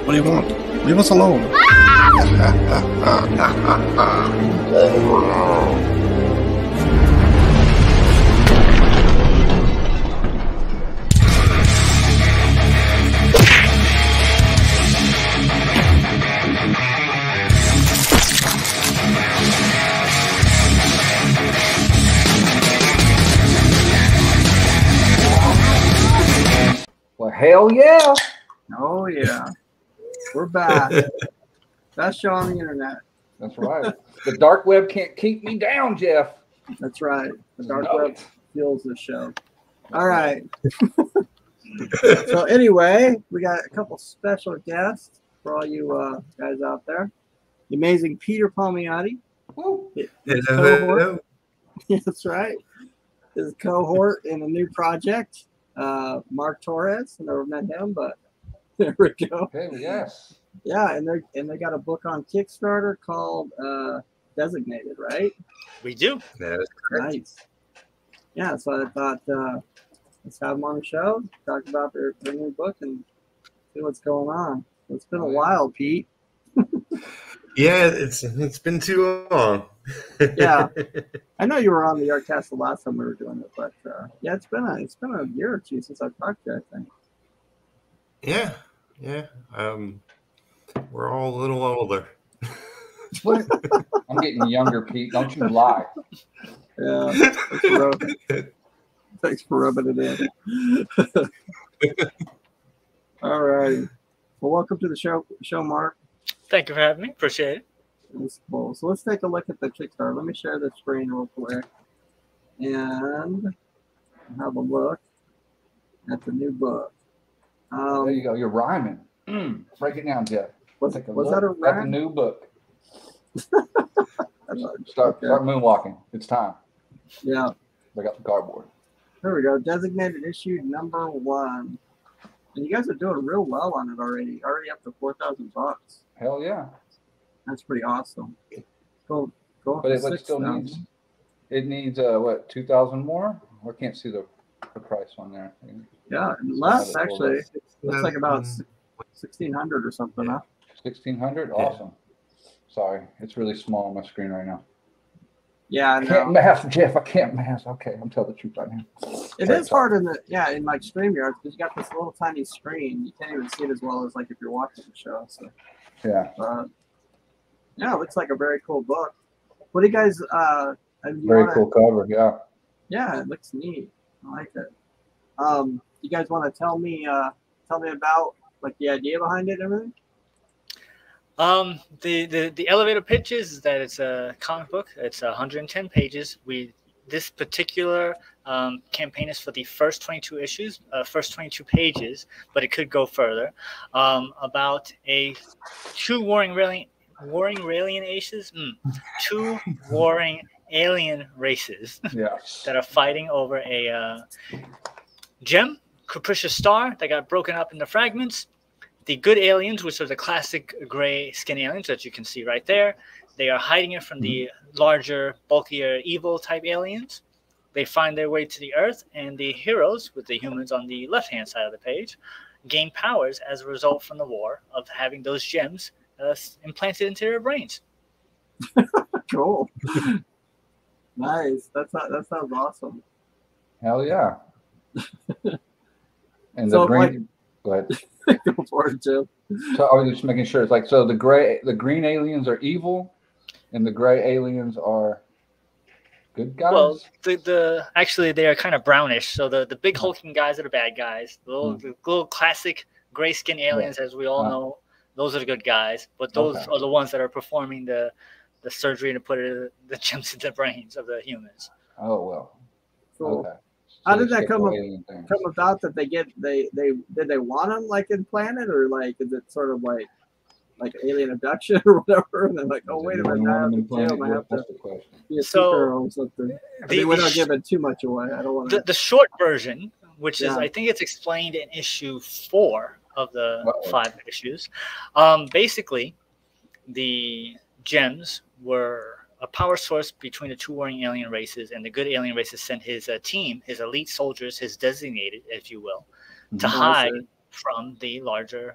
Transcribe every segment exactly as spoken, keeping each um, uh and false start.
What do you want? Leave us alone. Well, hell yeah. Oh, yeah. We're back. Best show on the internet. That's right. The dark web can't keep me down, Jeff. That's right. The dark No. web fuels the show. All right. So anyway, we got a couple special guests for all you uh, guys out there. The amazing Peter Palmiotti. Woo. His Hello, cohort. hello. That's right. His cohort in a new project. Uh, Mark Torres. Never met him, but there we go. Okay, yes. Yeah, and they and they got a book on Kickstarter called uh, Designated, right? We do. That is correct. Nice. Yeah, so I thought uh, let's have them on the show, talk about their, their new book, and see what's going on. It's been a while, Pete. Yeah, it's it's been too long. Yeah. I know you were on the Artcast the last time we were doing it, but uh, yeah, it's been a it's been a year or two since I've talked to you, I think. Yeah, yeah. Um, we're all a little older. What? I'm getting younger, Pete. Don't you lie. Yeah. Thanks for rubbing, thanks for rubbing it in. All right. Well, welcome to the show, show, Mark. Thank you for having me. Appreciate it. It's cool. So let's take a look at the Kickstarter. Let me share the screen real quick and have a look at the new book. Um, There you go. You're rhyming. Mm. Break it down, Jeff. Was, Take a was look that a at the rhyme? new book. Start, Start, okay. start moonwalking. It's time. Yeah. Break out the cardboard. Here we go. Designated issue number one. And you guys are doing real well on it already. Already up to four thousand bucks. Hell yeah. That's pretty awesome. Go, go up But to it like, six still thousand. needs, it needs, uh, what, two thousand more? I can't see the, the price on there. Yeah, and less actually. Looks like about sixteen hundred or something, huh? sixteen hundred? Yeah. Awesome. Sorry. It's really small on my screen right now. Yeah, I I can't know. math, Jeff. I can't math. Okay, I'm telling the truth right now. It Sorry, is sorry. hard in the yeah in like StreamYard because you got this little tiny screen. You can't even see it as well as like if you're watching the show. So, Yeah. uh, yeah, it looks like a very cool book. What do you guys? Uh, I mean, you Very wanna- cool cover. Yeah. Yeah, it looks neat. I like it. Um, you guys want to tell me uh, tell me about like the idea behind it and everything? Um, the, the, the elevator pitch is that it's a comic book. It's one hundred ten pages. We this particular um, campaign is for the first twenty-two issues, uh, first twenty-two pages, but it could go further. Um, about a two warring alien, warring alien races, mm, two warring alien races Yeah. that are fighting over a uh, gem, capricious star that got broken up into fragments. The good aliens, which are the classic gray skin aliens that you can see right there, they are hiding it from the larger, bulkier, evil type aliens. They find their way to the Earth, and the heroes, with the humans on the left-hand side of the page, gain powers as a result from the war of having those gems uh, implanted into their brains. Cool. Nice. That's not, that sounds awesome. Hell yeah. And So, the green. like- Go ahead. Go for it, Jim. So I was just making sure. It's like so the gray, the green aliens are evil, and the gray aliens are good guys. Well, the, the actually they are kind of brownish. So the, the big hulking guys are the bad guys. The little, Mm. the little classic gray skin aliens, as we all Uh. know, those are the good guys. But those Okay. are the ones that are performing the the surgery to put it, the gems in the brains of the humans. oh well. Cool. Okay. How So did they that skip come the up- alien thing. Come about that they get they they did they want them like implanted or like is it sort of like like alien abduction or whatever? And they're like, oh wait a minute, I have to kill him. I have to That's the question. be a So, superhero or something. I the- mean, we're the not sh- giving too much away. I don't want The, to. the short version, which is Yeah. I think it's explained in issue four of the Uh-oh. five issues. Um, basically, the gems were a power source between the two warring alien races, and the good alien races sent his uh, team, his elite soldiers, his designated, if you will, to Mhm. hide from the larger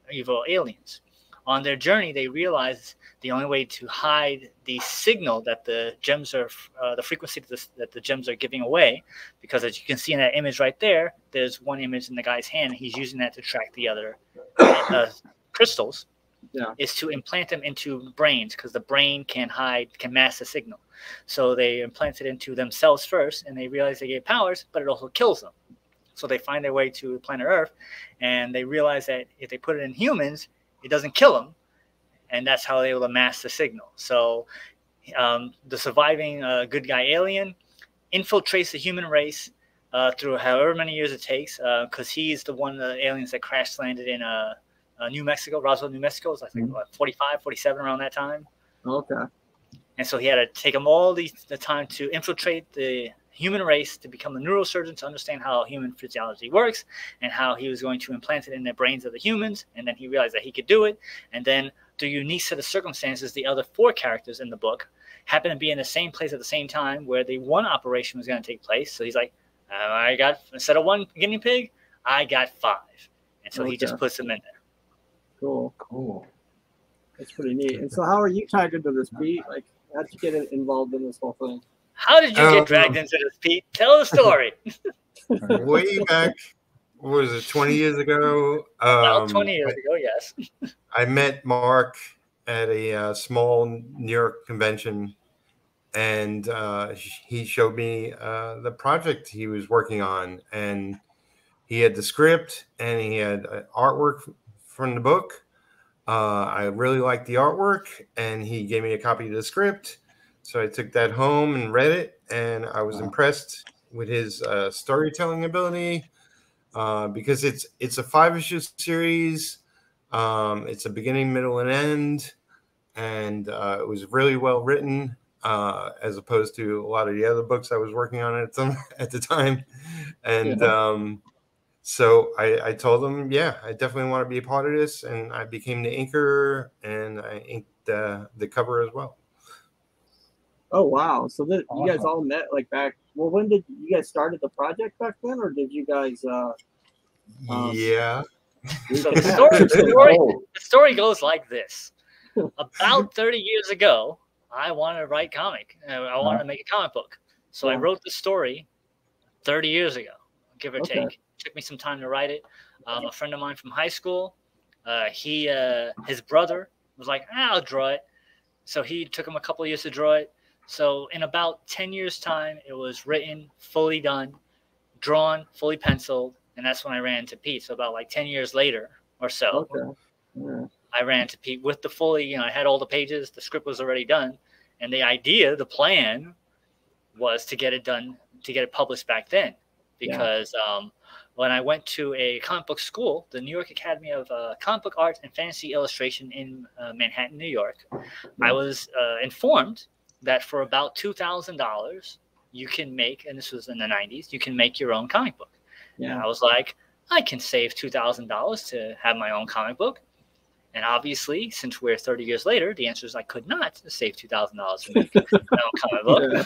evil aliens. On their journey, they realize the only way to hide the signal that the gems are, uh, the frequency that the, that the gems are giving away, because as you can see in that image right there, there's one image in the guy's hand. He's using that to track the other uh, crystals. Yeah. Is to implant them into brains, because the brain can hide, can mask the signal. So they implant it into themselves first, and they realize they get powers, but it also kills them. So they find their way to planet Earth, and they realize that if they put it in humans, it doesn't kill them, and that's how they're able to mask the signal. So um, the surviving uh, good guy alien infiltrates the human race uh, through however many years it takes, because uh, he's the one of the aliens that crash landed in a. Uh, New Mexico, Roswell, New Mexico, was I think what, forty-five, forty-seven around that time. Okay. And so he had to take them all the, the time to infiltrate the human race, to become a neurosurgeon, to understand how human physiology works, and how he was going to implant it in the brains of the humans. And then he realized that he could do it. And then through unique set of circumstances, the other four characters in the book happen to be in the same place at the same time where the one operation was going to take place. So he's like, uh, I got, instead of one guinea pig, I got five. And so Okay. he just puts them in there. Cool. Cool. That's pretty neat. And so, how are you tied into this, Pete? Like, how'd you get involved in this whole thing? How did you Um, get dragged into this, Pete? Tell the story. Way back, what was it, twenty years ago? About Um, twenty years ago, yes. I met Mark at a uh, small New York convention, and uh, he showed me uh, the project he was working on. And he had the script, and he had uh, artwork from the book. Uh, I really liked the artwork, and he gave me a copy of the script. So I took that home and read it, and I was Wow. impressed with his uh, storytelling ability, uh, because it's it's a five issue series. Um, it's a beginning, middle, and end, and uh, it was really well written, uh, as opposed to a lot of the other books I was working on at the at the time. And Yeah. um, so I, I told him, yeah, I definitely want to be a part of this, and I became the inker, and I inked the the cover as well. Oh wow! So that you guys Awesome. all met like back. Well, when did you guys started the project back then, or did you guys? Uh, Um, Yeah. So the story, the, story, Oh, the story goes like this. About thirty years ago, I wanted to write comic. Uh, I wanted to make a comic book. So I Yeah. wrote the story thirty years ago, give or Okay. take. It took me some time to write it. Um, a friend of mine from high school, uh, he, uh, his brother was like, ah, I'll draw it. So he took him a couple of years to draw it. So in about ten years' time, it was written, fully done, drawn, fully penciled. And that's when I ran to Pete. So about like ten years later or so, Okay. Yeah. I ran to Pete with the fully, you know, I had all the pages, the script was already done. And the idea, the plan was to get it done, to get it published back then. Because um, when I went to a comic book school, the New York Academy of uh, Comic Book Art and Fantasy Illustration in uh, Manhattan, New York, I was uh, informed that for about two thousand dollars, you can make, and this was in the nineties, you can make your own comic book. And Yeah. I was like, I can save two thousand dollars to have my own comic book. And obviously, since we're thirty years later, the answer is I could not save two thousand dollars to make my own comic book.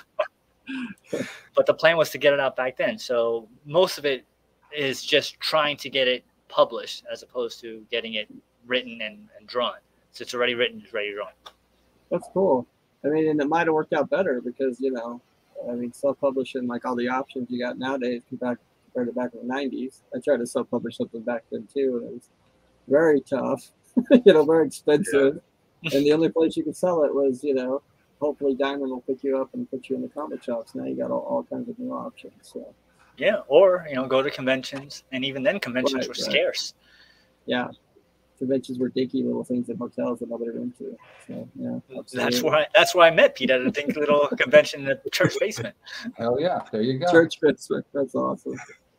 But the plan was to get it out back then. So most of it is just trying to get it published as opposed to getting it written and, and drawn. So it's already written, it's ready to run. That's cool. I mean, and it might have worked out better because you know, I mean, self-publishing like all the options you got nowadays compared compared to back in the nineties. I tried to self-publish something back then too, and it was very tough. you know, very expensive. And the only place you could sell it was, you know, hopefully Diamond will pick you up and put you in the comic shops. Now you got all, all kinds of new options. So Yeah, or, you know, go to conventions. And even then, conventions Right, were right. scarce. yeah, conventions were dinky little things at hotels that nobody went to. So yeah, That's absolutely. where I, that's where I met Pete at a dinky little convention in the church basement. hell yeah. There you go. Church Christmas. That's awesome.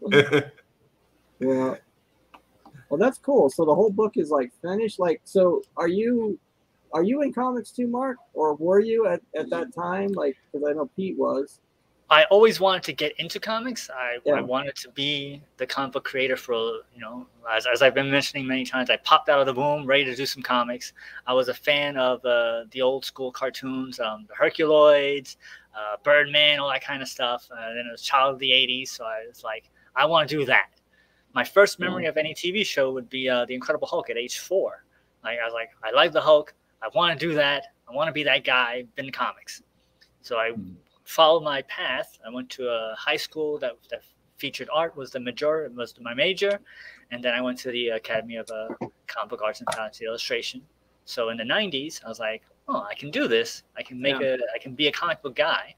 Well, well, that's cool. So the whole book is like finished. Like, so are you, are you in comics too, Mark, or were you at, at that time? Like, because I know Pete was. I always wanted to get into comics. I, Yeah. I wanted to be the comic book creator for, you know, as, as I've been mentioning many times, I popped out of the womb ready to do some comics. I was a fan of uh, the old school cartoons, um, the Herculoids, uh, Birdman, all that kind of stuff. Uh, then it was Child of the eighties. So I was like, I want to do that. my first memory of any T V show would be uh, The Incredible Hulk at age four. Like I was like, I like the Hulk. I want to do that. I want to be that guy in comics. So I followed my path. I went to a high school that, that featured art was the major was my major, and then I went to the Academy of uh, Comic Book Arts and Fantasy Illustration. So in the nineties, I was like, oh, I can do this. I can make yeah. a. I can be a comic book guy.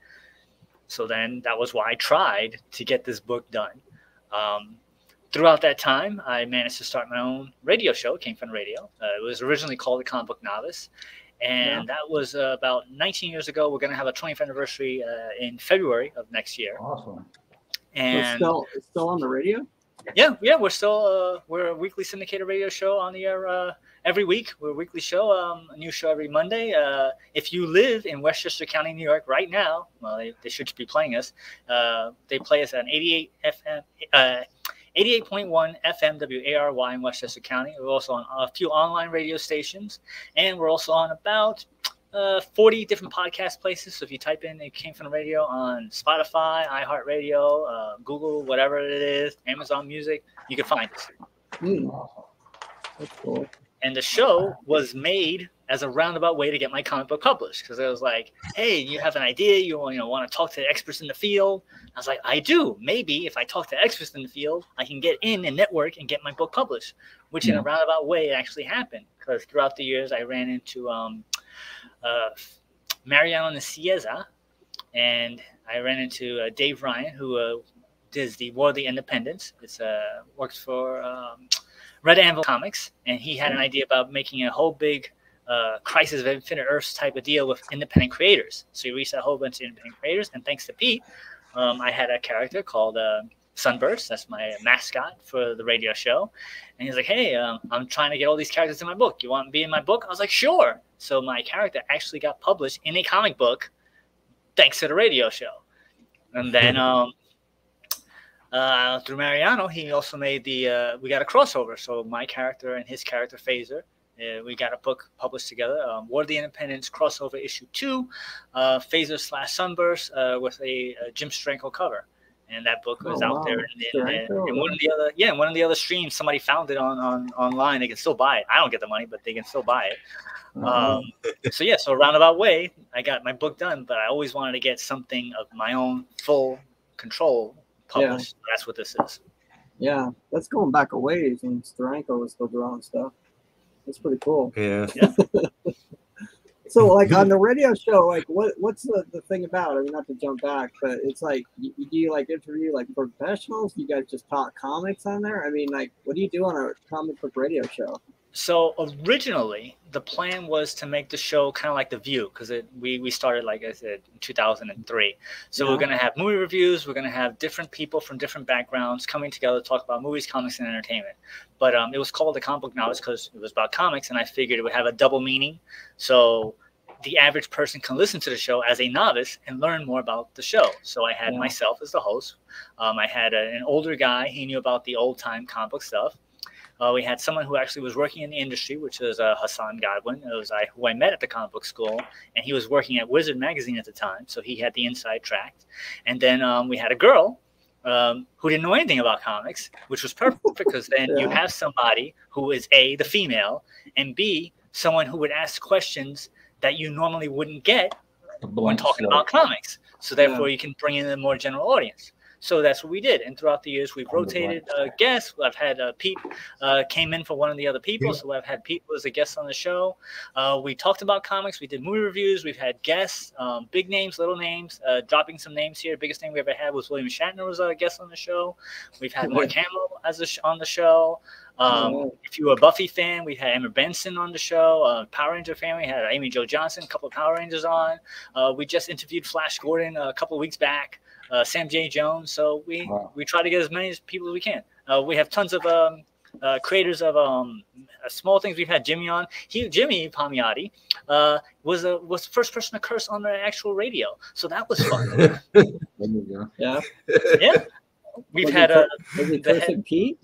So then that was why I tried to get this book done. Um, throughout that time, I managed to start my own radio show. It came from radio. Uh, it was originally called The Comic Book Novice. And yeah. that was uh, about nineteen years ago. We're going to have a twentieth anniversary uh, in February of next year. Awesome. And it's still, it's still on the radio? Yeah, yeah. We're still uh, we're a weekly syndicated radio show on the air uh, every week. We're a weekly show, um, a new show every Monday. Uh, if you live in Westchester County, New York, right now, well, they, they should be playing us. Uh, they play us on eighty-eight F M. Uh, eighty-eight point one F M W A R Y in Westchester County. We're also on a few online radio stations, and we're also on about uh, forty different podcast places. So if you type in "It Came From the Radio" on Spotify, iHeartRadio, uh, Google, whatever it is, Amazon Music, you can find us. Mm. That's cool. And the show was made as a roundabout way to get my comic book published, because it was like, hey, you have an idea, you, you know, want to talk to experts in the field. I was like, I do. Maybe if I talk to experts in the field, I can get in and network and get my book published, which yeah. in a roundabout way actually happened, because throughout the years I ran into um, uh, Mariano Nicieza, and I ran into uh, Dave Ryan, who uh, does the War of the Independents. It's uh, works for um, Red Anvil Comics, and he had an idea about making a whole big uh, Crisis of Infinite Earths type of deal with independent creators. So he reached out a whole bunch of independent creators, and thanks to Pete, um, I had a character called uh, Sunburst. That's my mascot for the radio show. And he's like, hey, um, I'm trying to get all these characters in my book. You want to be in my book? I was like, sure. So my character actually got published in a comic book thanks to the radio show. And then um, uh, through Mariano, he also made the, uh, we got a crossover. So my character and his character, Phaser, uh, we got a book published together, um, War of the Independents crossover issue two, uh, Phaser slash Sunburst uh, with a, a Jim Steranko cover. And that book was oh, out wow. there. And, and, and, and one of the other, yeah, one of the other streams, somebody found it on, on online. They can still buy it. I don't get the money, but they can still buy it. Uh-huh. Um, so yeah, so roundabout way, I got my book done, but I always wanted to get something of my own full control published. Yeah. That's what this is. Yeah, that's going back a ways when Steranko was still drawing stuff. That's pretty cool. Yeah. yeah. So, like on the radio show, like what what's the, the thing about? I mean, not to jump back, but it's like, you, do you like interview like professionals? Do you guys just talk comics on there? I mean, like, what do you do on a comic book radio show? So originally, the plan was to make the show kind of like The View, because we we started, like I said, in two thousand three. So yeah. we're going to have movie reviews. We're going to have different people from different backgrounds coming together to talk about movies, comics, and entertainment. But um, it was called The Comic Book Novice because it was about comics, and I figured it would have a double meaning. So the average person can listen to the show as a novice and learn more about the show. So I had yeah. myself as the host. Um, I had a, an older guy. He knew about the old-time comic book stuff. Uh, we had someone who actually was working in the industry, which was uh, Hassan Godwin. It was I who I met at the comic book school, and he was working at Wizard Magazine at the time, so he had the inside track. And then um, we had a girl um, who didn't know anything about comics, which was perfect because then yeah. you have somebody who is A, the female, and B, someone who would ask questions that you normally wouldn't get when talking about comics. So therefore, yeah. you can bring in a more general audience. So that's what we did. And throughout the years, we've rotated uh, guests. I've had uh, Pete uh, came in for one of the other people. So I've had Pete as a guest on the show. Uh, we talked about comics. We did movie reviews. We've had guests, um, big names, little names, uh, dropping some names here. Biggest thing we ever had was William Shatner was a guest on the show. We've had Mark Hamill as a sh- on the show. Um, if you were a Buffy fan, we had Emma Benson on the show. Uh, Power Ranger fan, we had Amy Jo Johnson, a couple of Power Rangers on. Uh, we just interviewed Flash Gordon a couple of weeks back. Uh, Sam J. Jones. So we, wow. we try to get as many people as we can. Uh, we have tons of um, uh, creators of um, uh, small things. We've had Jimmy on. He, Jimmy Palmiotti uh, was a, was the first person to curse on the actual radio. So that was fun. yeah. Yeah. We've was had a. Was he cursing Pete?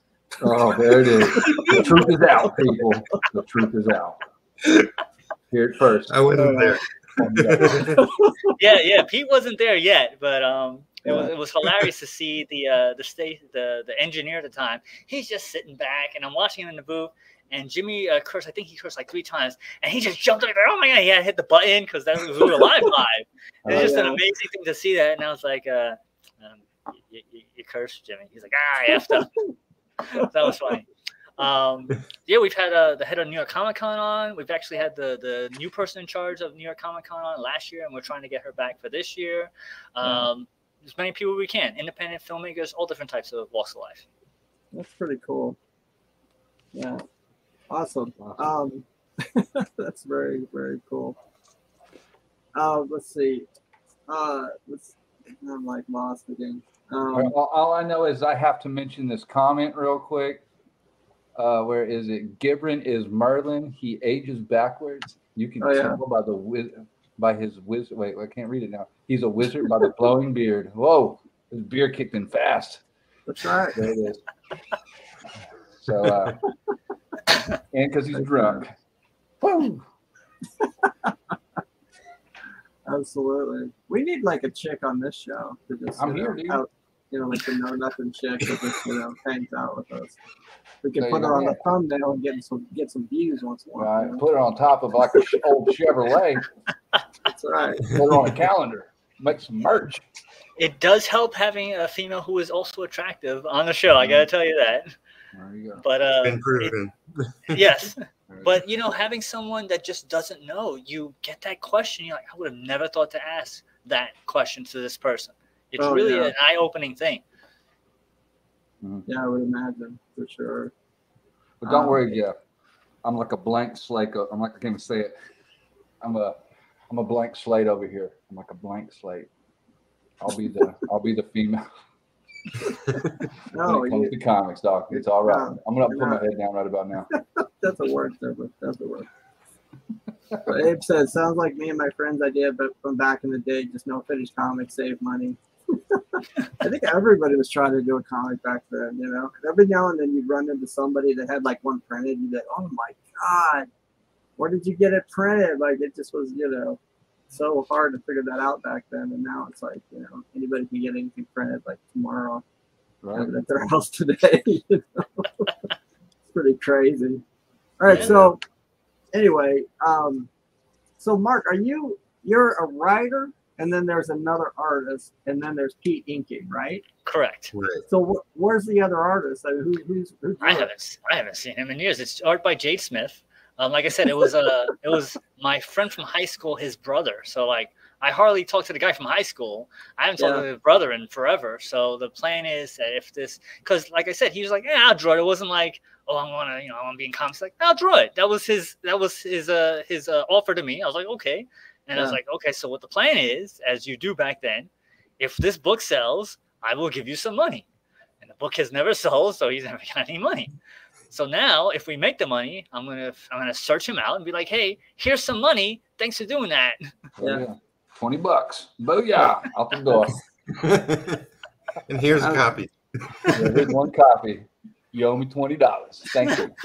Oh, there it is. The truth is out, people. The truth is out. Here it first. I wasn't there. yeah, yeah. Pete wasn't there yet, but um, It was it was hilarious to see the uh, the state the the engineer at the time. He's just sitting back, and I'm watching him in the booth. And Jimmy uh, cursed. I think he cursed like three times, and he just jumped up there. Oh my god! He had hit the button because that was we were live live. It's Oh, just yeah. an amazing thing to see that. And I was like, uh, um, you, you, you cursed, Jimmy. He's like, ah, I effed up. That was funny. Um, yeah, we've had uh, the head of New York Comic Con on. We've actually had the the new person in charge of New York Comic Con on last year, and we're trying to get her back for this year. Um, as many people we can, independent filmmakers, all different types of walks of life. That's pretty cool. Yeah. Awesome. Um, that's very, very cool. Uh, let's see. Uh, let's, I'm like lost again. Um, All, all I know is I have to mention this comment real quick. Uh, where is it? Gibran is Merlin. He ages backwards. You can Oh, yeah. tell by the wiz- by his wizard. Wait, I can't read it now. He's a wizard by the flowing beard. Whoa, his beard kicked in fast. that's right. There it is. So, uh, and because he's drunk. Woo! Absolutely. We need like a chick on this show to just, I'm you here, know, dude. out, you know, like the know nothing chick that just, you know, hangs out with us. We can There put you her go. on the thumbnail and get some get some views once in a while. Right. you know? Put it on top of like a sh- old Chevrolet. That's right. Put it on a calendar. Make some merch. It does help having a female who is also attractive on the show. I gotta tell you that. There you go. But uh, Been proven. it- yes, There you but you know, having someone that just doesn't know, you get that question. You're like, I would have never thought to ask that question to this person. It's Oh, really yeah. an eye-opening thing. Yeah, I would imagine for sure. But don't Um, worry, Jeff. I'm like a blank slate. o- I'm like I can't even say it. I'm a I'm a blank slate over here. I'm like a blank slate. I'll be the I'll be the female No, when it comes you, to comics, doc. It's all right. No, I'm gonna you're put my not. head down right about now. that's a word, Trevor. That's a word. But Abe says, sounds like me and my friend's idea, but from back in the day, just no finished comics, save money. I think everybody was trying to do a comic back then, you know. Every now and then you'd run into somebody that had like one printed, you'd be like, oh my God, where did you get it printed? Like it just was, you know, so hard to figure that out back then. And now it's like, you know, anybody can get anything printed like tomorrow, Right? have it at their house today. You know? It's pretty crazy. All right, Yeah. so anyway, um, so Mark, are you you're a writer, and then there's another artist, and then there's Pete inking, right? Correct. Right. So wh- where's the other artist? I mean, who, who's who? drew I it? haven't I haven't seen him in years. It's art by Jade Smith. Um, like I said, it was uh, it was my friend from high school, his brother. So like, I hardly talked to the guy from high school. I haven't talked Yeah. to his brother in forever. So the plan is that if this, because like I said, he was like, yeah, I'll draw it. It wasn't like, oh, I want to, you know, I want to be in comics. Like, I'll draw it. That was his, that was his, uh, his uh, offer to me. I was like, okay. And I was Yeah. like, okay. So what the plan is, as you do back then, if this book sells, I will give you some money. And the book has never sold, so he's never got any money. So now, if we make the money, I'm gonna I'm gonna search him out and be like, "Hey, here's some money. Thanks for doing that." Oh, Yeah. Twenty bucks. Booyah! Out the door. And here's a Um, copy. Yeah, here's one copy. You owe me twenty dollars. Thank you.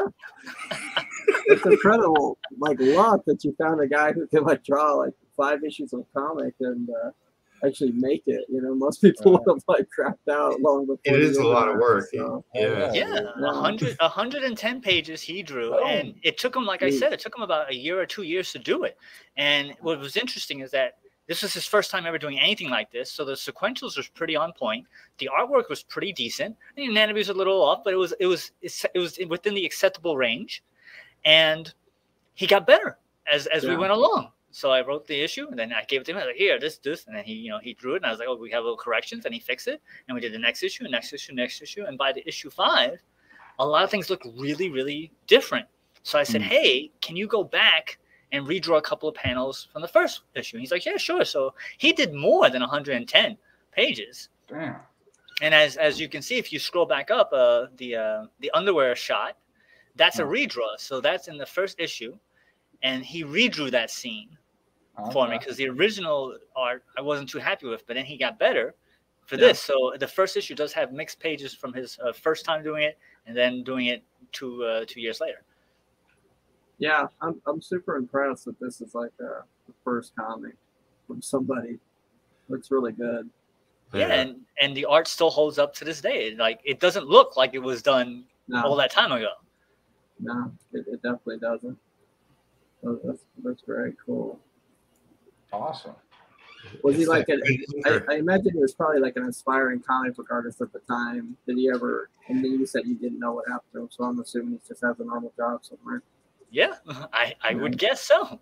It's incredible, like luck that you found a guy who can like draw like five issues of a comic and uh, actually make it. You know, most people Right. would have like crapped out long before. It the is a lot of internet, work. so- Yeah. Yeah, Yeah. a hundred a hundred and ten pages he drew, Oh. and it took him, like I Jeez. said, it took him about a year or two years to do it. And what was interesting is that this was his first time ever doing anything like this, so the sequentials was pretty on point. The artwork was pretty decent. The anatomy was a little off, but it was it was it was within the acceptable range, and he got better as as we Yeah. went along. So I wrote the issue, and then I gave it to him. I was like, "Here, this, this," and then he, you know, he drew it, and I was like, "Oh, we have little corrections," and he fixed it, and we did the next issue, next issue, next issue, and by the issue five, a lot of things look really, really different. So I said, Mm. "Hey, can you go back and redraw a couple of panels from the first issue?" And he's like, "Yeah, sure." So he did more than one hundred ten pages. Damn. And as as you can see, if you scroll back up, uh, the uh, the underwear shot, that's a Hmm. redraw. So that's in the first issue, and he redrew that scene for me Okay. because the original art I wasn't too happy with, but then he got better for Yeah. this. So the first issue does have mixed pages from his uh, first time doing it and then doing it two uh, two years later. Yeah, I'm I'm super impressed that this is like uh, the first comic from somebody. Looks really good. Yeah, Yeah. and and the art still holds up to this day. Like it doesn't look like it was done No, all that time ago. no, it, it definitely doesn't. So that's that's very cool. Awesome. Was he It's like that an? good I, inker. I imagine he was probably like an aspiring comic book artist at the time. Did he ever? And then you said you didn't know what happened to him, so I'm assuming he just has a normal job somewhere. Yeah, I I would Right. guess so.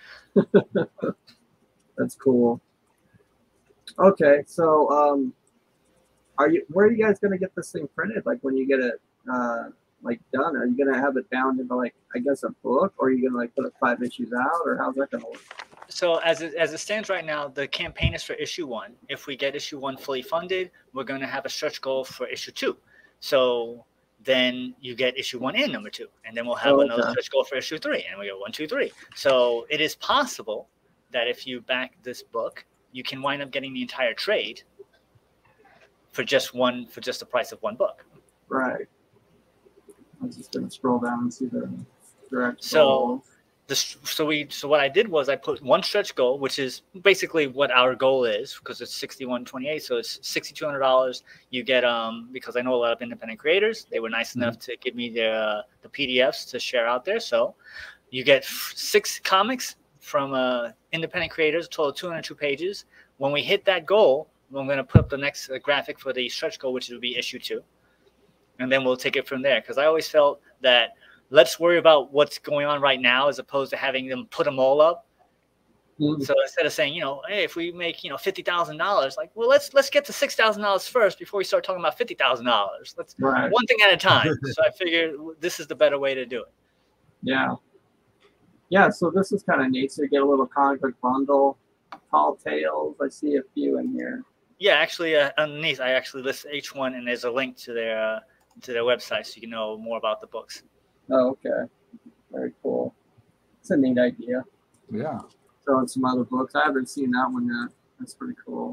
That's cool. Okay, so um, are you? Where are you guys gonna get this thing printed? Like when you get it, uh, like done, are you gonna have it bound into like I guess a book, or are you gonna like put it five issues out, or how's that gonna work? So as it, as it stands right now, the campaign is for issue one. If we get issue one fully funded, we're going to have a stretch goal for issue two. So then you get issue one and number two, and then we'll have Oh, another okay. stretch goal for issue three, and we go one, two, three. So it is possible that if you back this book, you can wind up getting the entire trade for just one for just the price of one book. Right. I'm just gonna scroll down and see the direct. So- goal. The, so we so what I did was I put one stretch goal, which is basically what our goal is, because it's sixty-one twenty-eight, so it's sixty-two hundred dollars. You get um because I know a lot of independent creators, they were nice enough to give me their uh, the P D Fs to share out there. So you get f- six comics from uh, independent creators, a total of two hundred two pages. When we hit that goal, I'm going to put up the next uh, graphic for the stretch goal, which will be issue two, and then we'll take it from there. Because I always felt that let's worry about what's going on right now as opposed to having them put them all up. Mhm. So instead of saying, you know, hey, if we make, you know, fifty thousand dollars, like, well, let's let's get to six thousand dollars first before we start talking about fifty thousand dollars. Let's Right. one thing at a time. So I figured this is the better way to do it. Yeah. Yeah, so this is kind of neat. So you get a little comic book bundle, Tall Tales. I see a few in here. Yeah, actually, uh, underneath I actually list each one, and there's a link to their uh, to their website, so you can know more about the books. Oh, okay. Very cool. It's a neat idea. Yeah. Throwing some other books. I haven't seen that one yet. That's pretty cool.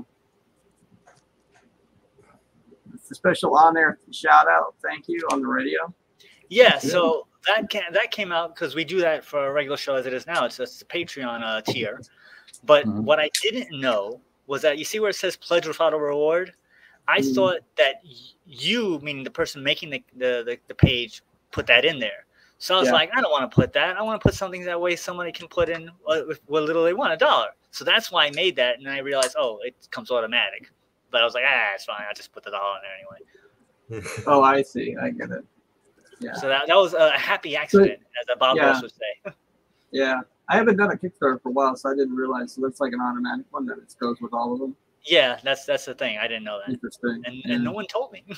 It's a special honor shout out. Thank you on the radio. Yeah, so that can, that came out because we do that for a regular show as it is now. It's just a Patreon uh, tier. But Mhm. what I didn't know was that you see where it says pledge without a reward? I Mhm. thought that y- you, meaning the person making the, the, the, the page, put that in there. So I was Yeah. like, I don't want to put that. I want to put something that way somebody can put in what, what little they want, a dollar. So that's why I made that. And then I realized, oh, it comes automatic. But I was like, ah, it's fine. I'll just put the dollar in there anyway. Oh, I see. I get it. Yeah. So that, that was a happy accident, as a Bob Yeah. Ross would say. Yeah. I haven't done a Kickstarter for a while, so I didn't realize. So that's like an automatic one that it goes with all of them. Yeah, that's that's the thing. I didn't know that. Interesting. And, yeah. and no one told me.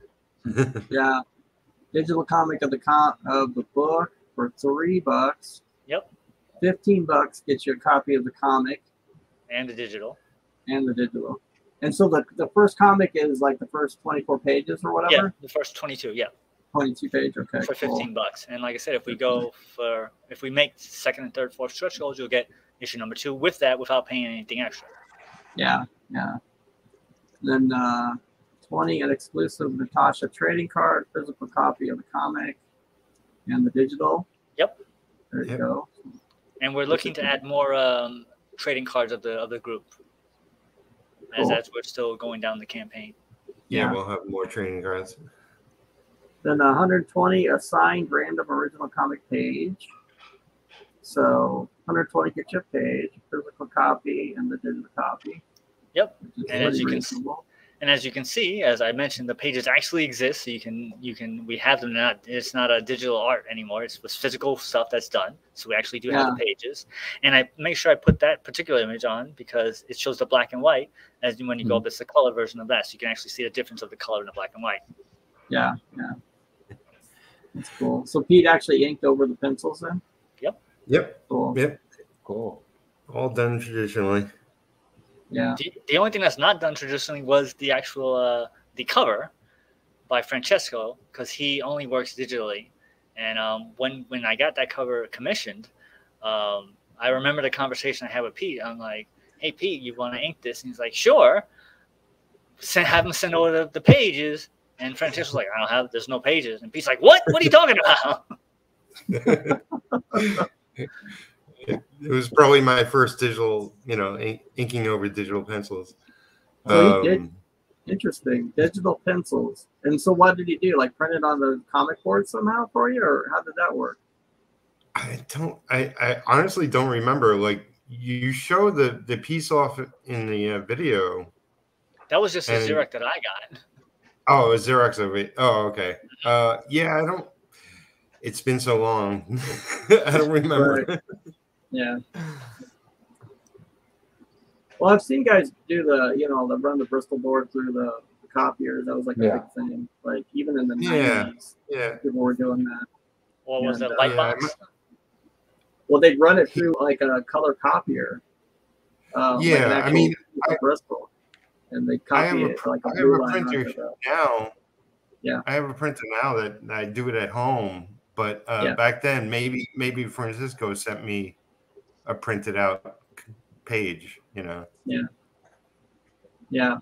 Yeah. Digital comic of the com- of the book for three bucks. Yep. Fifteen bucks gets you a copy of the comic And the digital. and the digital. And so the the first comic is like the first twenty-four pages or Yeah, whatever. the first twenty-two. Yeah, twenty-two page. Okay. for cool. fifteen bucks. And like I said, if we go for if we make second and third, fourth stretch goals, you'll get issue number two with that without paying anything extra. Yeah. Yeah. Then uh, twenty an exclusive Natasha trading card, physical copy of the comic, and the digital. Yep. There you Yep. go. And we're looking to add more um, trading cards of the of the group, as Cool. that's we're still going down the campaign. Yeah, we'll have more training cards. Then one hundred twenty a signed random original comic page. So one hundred twenty gets you a page, physical copy, and the digital copy. Yep. which is And as pretty you can s- reasonable. And as you can see, as I mentioned, the pages actually exist. So you can you can we have them. Not it's not a digital art anymore. It's was physical stuff that's done. So we actually do have the pages. And I make sure I put that particular image on because it shows the black and white. As when you go up, it's the color version of that. So you can actually see the difference of the color in the black and white. Yeah, yeah. That's cool. So Pete actually inked over the pencils then? Yep, Cool. yep, Cool. all done traditionally. Yeah. The, the only thing that's not done traditionally was the actual uh, the cover by Francesco because he only works digitally. And um, when when I got that cover commissioned, um, I remember the conversation I had with Pete. I'm like, "Hey Pete, you want to ink this?" And he's like, "Sure." Send have him send over the, the pages. And Francesco's like, "I don't have. There's no pages." And Pete's like, "What? What are you talking about?" It was probably my first digital, you know, in- inking over digital pencils. So Um, he did Interesting. Digital pencils. And so what did he do? Like print it on the comic board somehow for you, or how did that work? I don't. I, I honestly don't remember. Like you show the the piece off in the uh, video. That was just a And- Xerox that I got. Oh, a Xerox of it. Oh, okay. Uh, yeah, I don't. It's been so long. I don't remember. Right. Yeah. Well, I've seen guys do the, you know, the run the Bristol board through the, the copiers. That was like a Yeah. big thing. Like even in the Yeah. nineties, Yeah. people were doing that. What was Yeah, it, uh, Lightbox? yeah, Well, they'd run it through like a color copier. Um, like an Yeah, I actual mean, piece of Bristol, and they I have copy a, it like a I have blue a line printer onto the- now. Yeah. I have a printer now that I do it at home. But uh, Yeah. back then, maybe maybe Francisco sent me a printed out page. You know. Yeah.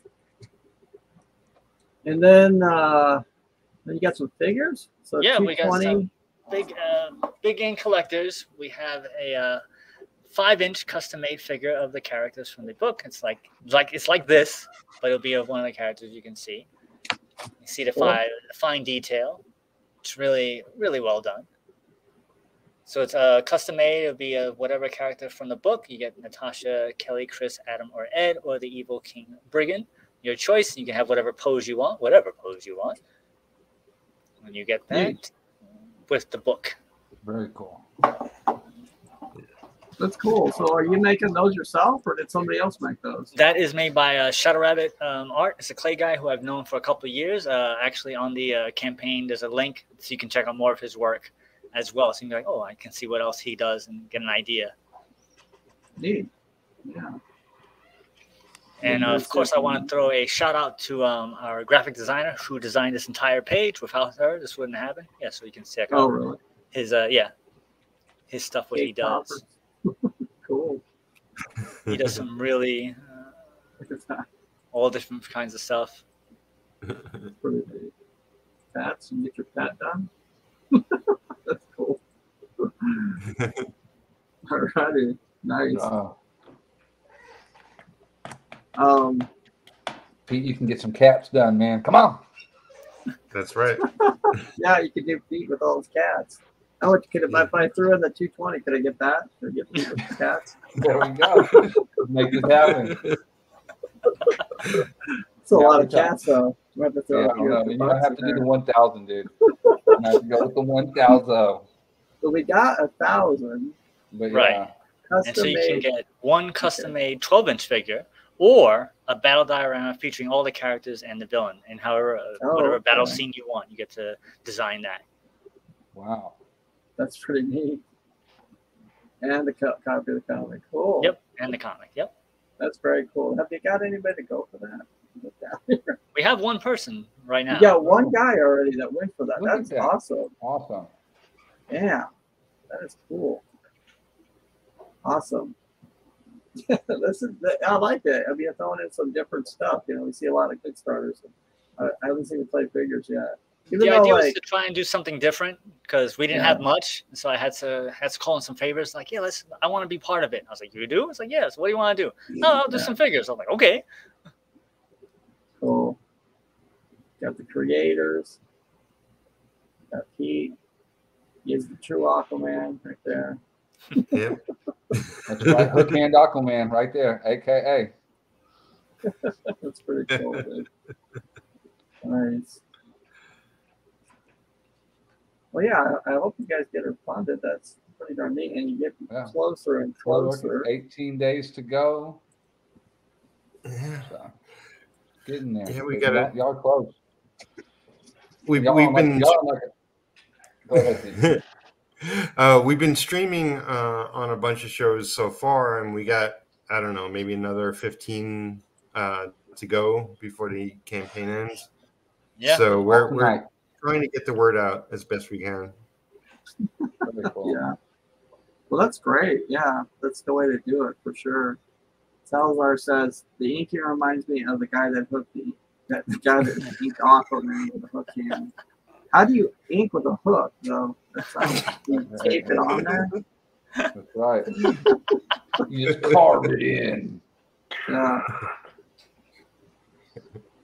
And then uh, then you got some figures. So Yeah, we got two twenty. some big, uh, big game collectors. We have a uh, five-inch custom-made figure of the characters from the book. It's like, like it's like this, but it'll be of one of the characters you can see. You see the Cool. fine, fine detail. It's really, really well done. So it's a uh, custom-made. It'll be a whatever character from the book. You get Natasha, Kelly, Chris, Adam, or Ed, or the Evil King Brigand. Your choice. You can have whatever pose you want, whatever pose you want. When you get that Neat. with the book. Very cool. That's cool. So are you making those yourself, or did somebody else make those? That is made by uh, Shadow Rabbit um, Art. It's a clay guy who I've known for a couple of years. Uh, actually, on the uh, campaign, there's a link so you can check out more of his work as well. So you can be like, oh, I can see what else he does and get an idea. Neat. Yeah. And uh, of course, I want to throw a shout out to um, our graphic designer who designed this entire page. Without her, this wouldn't happen. Yeah, so you can check out Oh, really? his uh, yeah, his stuff. What he Cake does. toppers. Cool. He does some really uh, Look at that. all different kinds of stuff. Pretty neat. Pats, you get your pat done. That's cool. Alrighty. Nice. Uh, Um, Pete, you can get some cats done, man. Come on. That's right. yeah, you could do feet with all those cats. How much could if I, if I threw in the two twenty? Could I get that? Could I get feet with the cats? There we go. Make this happen. It's a Yeah, lot of we got- cats, though. You might have to throw Yeah, a I few don't know. extra You're gonna bucks have in to do the there. one thousand, dude. You're gonna have to go with the one thousand. So we got a thousand But Right. yeah, And custom so you can made. get one custom-made twelve-inch figure, or a battle diorama featuring all the characters and the villain, and however uh, Oh, whatever battle okay. scene you want, you get to design that. wow. That's pretty neat. And the co- copy of the comic. Cool. Yep, and the comic. Yep, That's very cool. Have you got anybody to go for that? Get down here. we have one person right now. You got one guy already that went for that. Look at That's that. awesome. Awesome. Yeah, that is cool. Awesome. this is I like it. I mean, throwing in some different stuff. You know, we see a lot of Kickstarters. I, I haven't seen the play figures yet. Even The though, idea was like, to try and do something different because we didn't Yeah. have much, so I had to had to call in some favors. Like, yeah, let's. I want to be part of it. I was like, you do? It's like, yeah. So what do you want to do? No, I'll do yeah, some figures. I'm like, okay. cool. Got the creators. Got Pete. He's the true Aquaman right there. Yep. That's right. Hook hand Aquaman right there, A K A. That's pretty cool, dude. Nice. Well, yeah, I, I hope you guys get her funded. That's pretty darn neat. And you get Yeah. closer and Well, look, closer. eighteen days to go. Yeah. So, getting there. Yeah, we But gotta- y'all, y'all are close. We've Y'all we've on like- been y'all on like a- Go ahead, Pete. uh, we've been streaming uh, on a bunch of shows so far, and we got I don't know maybe another fifteen uh, to go before the campaign ends. Yeah. So we're Awesome we're night. trying to get the word out as best we can. Very cool. Yeah. Well, that's great. Yeah, that's the way to do it for sure. Salazar says the inking reminds me of the guy that hooked the that the guy that inked Aquaman with the hook hand. How do you ink with a hook though? That's not, you tape it on there. That's right. You just carved it in. Yeah.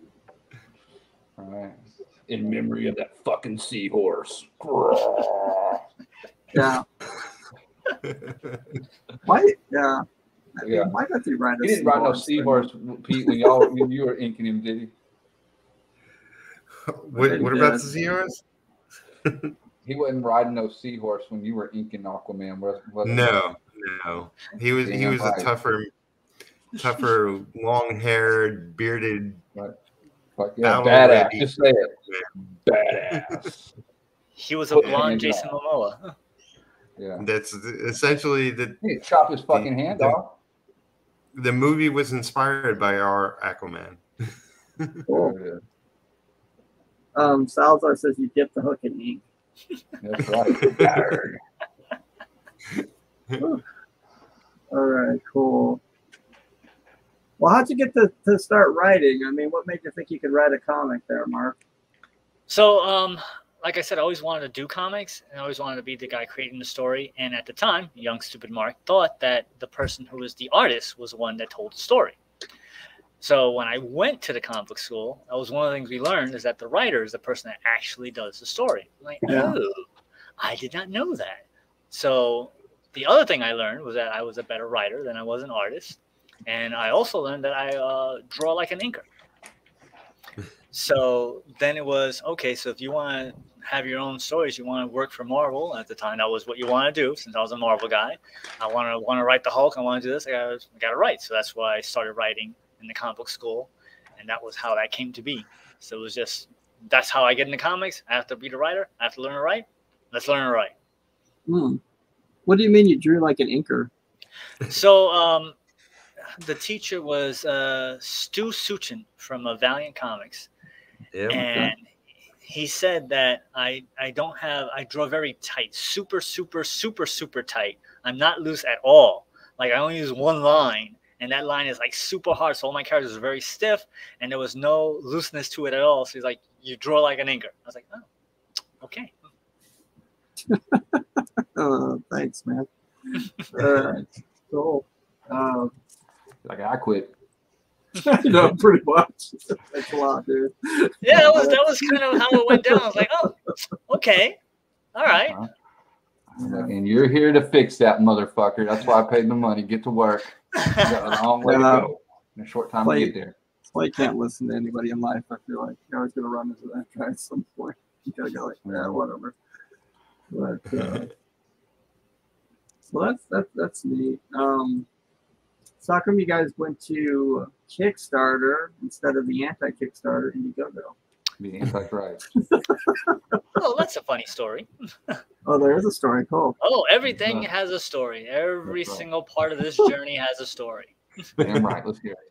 All right. In memory of that fucking seahorse. Yeah. Why? Yeah. I mean, Yeah. why does he ride a He didn't ride no seahorse? seahorse, Pete, when y'all when you were inking him, did he? What, what about the seahorse? He wasn't riding no seahorse when you were inking Aquaman. Was, was it? No, no. He was he Damn was right. a tougher, tougher, long-haired, bearded. Like, yeah, Battle badass. ready. Just say it. Badass. He was a Put blonde hands Jason up. Momoa. Yeah. That's essentially the He chop his fucking The- hand the- off. the movie was inspired by our Aquaman. Cool. There it is. Um, Salazar says you dip the hook in ink. That's right. All right, cool. Well, how'd you get to, to start writing? I mean, what made you think you could write a comic there, Mark? So, um, like I said, I always wanted to do comics, and I always wanted to be the guy creating the story. And at the time, young stupid Mark thought that the person who was the artist was the one that told the story. So when I went to the comic book school, that was one of the things we learned, is that the writer is the person that actually does the story. I'm like, Yeah. oh, I did not know that. So the other thing I learned was that I was a better writer than I was an artist. And I also learned that I uh, draw like an inker. So then it was, okay, so if you want to have your own stories, you want to work for Marvel at the time, that was what you want to do. Since I was a Marvel guy, I want to want to write the Hulk. I want to do this. I got I got to write. So that's why I started writing in the comic book school, and that was how that came to be. So it was just, that's how I get into comics. I have to be the writer. I have to learn to write. Let's learn to write. Hmm. What do you mean you drew like an inker? So um, the teacher was uh, Stu Suchin from uh, Valiant Comics. Yeah. And he said that I I don't have I draw very tight, super super super super tight. I'm not loose at all. Like I only use one line, and that line is like super hard. So all my characters are very stiff, and there was no looseness to it at all. So he's like, you draw like an inker. I was like, oh, okay. Oh, thanks, man. All right, cool. Um, Like I quit. no, pretty much. That's a lot, dude. Yeah, that was that was kind of how it went down. I was like, oh, okay, all right. Uh-huh. And you're here to fix that motherfucker. That's why I paid the money. Get to work. You got a long way to Yeah. go. In a short time Play- to get there. Well, you can't listen to anybody in life. I feel like you're always going to run into that guy at some point. You gotta go like, yeah, whatever. But uh, so that's that's that's neat. Um, so how come you guys went to Kickstarter instead of the anti-Kickstarter Indiegogo? Be anti-Christ. Oh, that's a funny story. Oh, there is a story. Cool. Oh, everything has a story. Every That's right. single part of this journey has a story. Damn right. Let's hear it.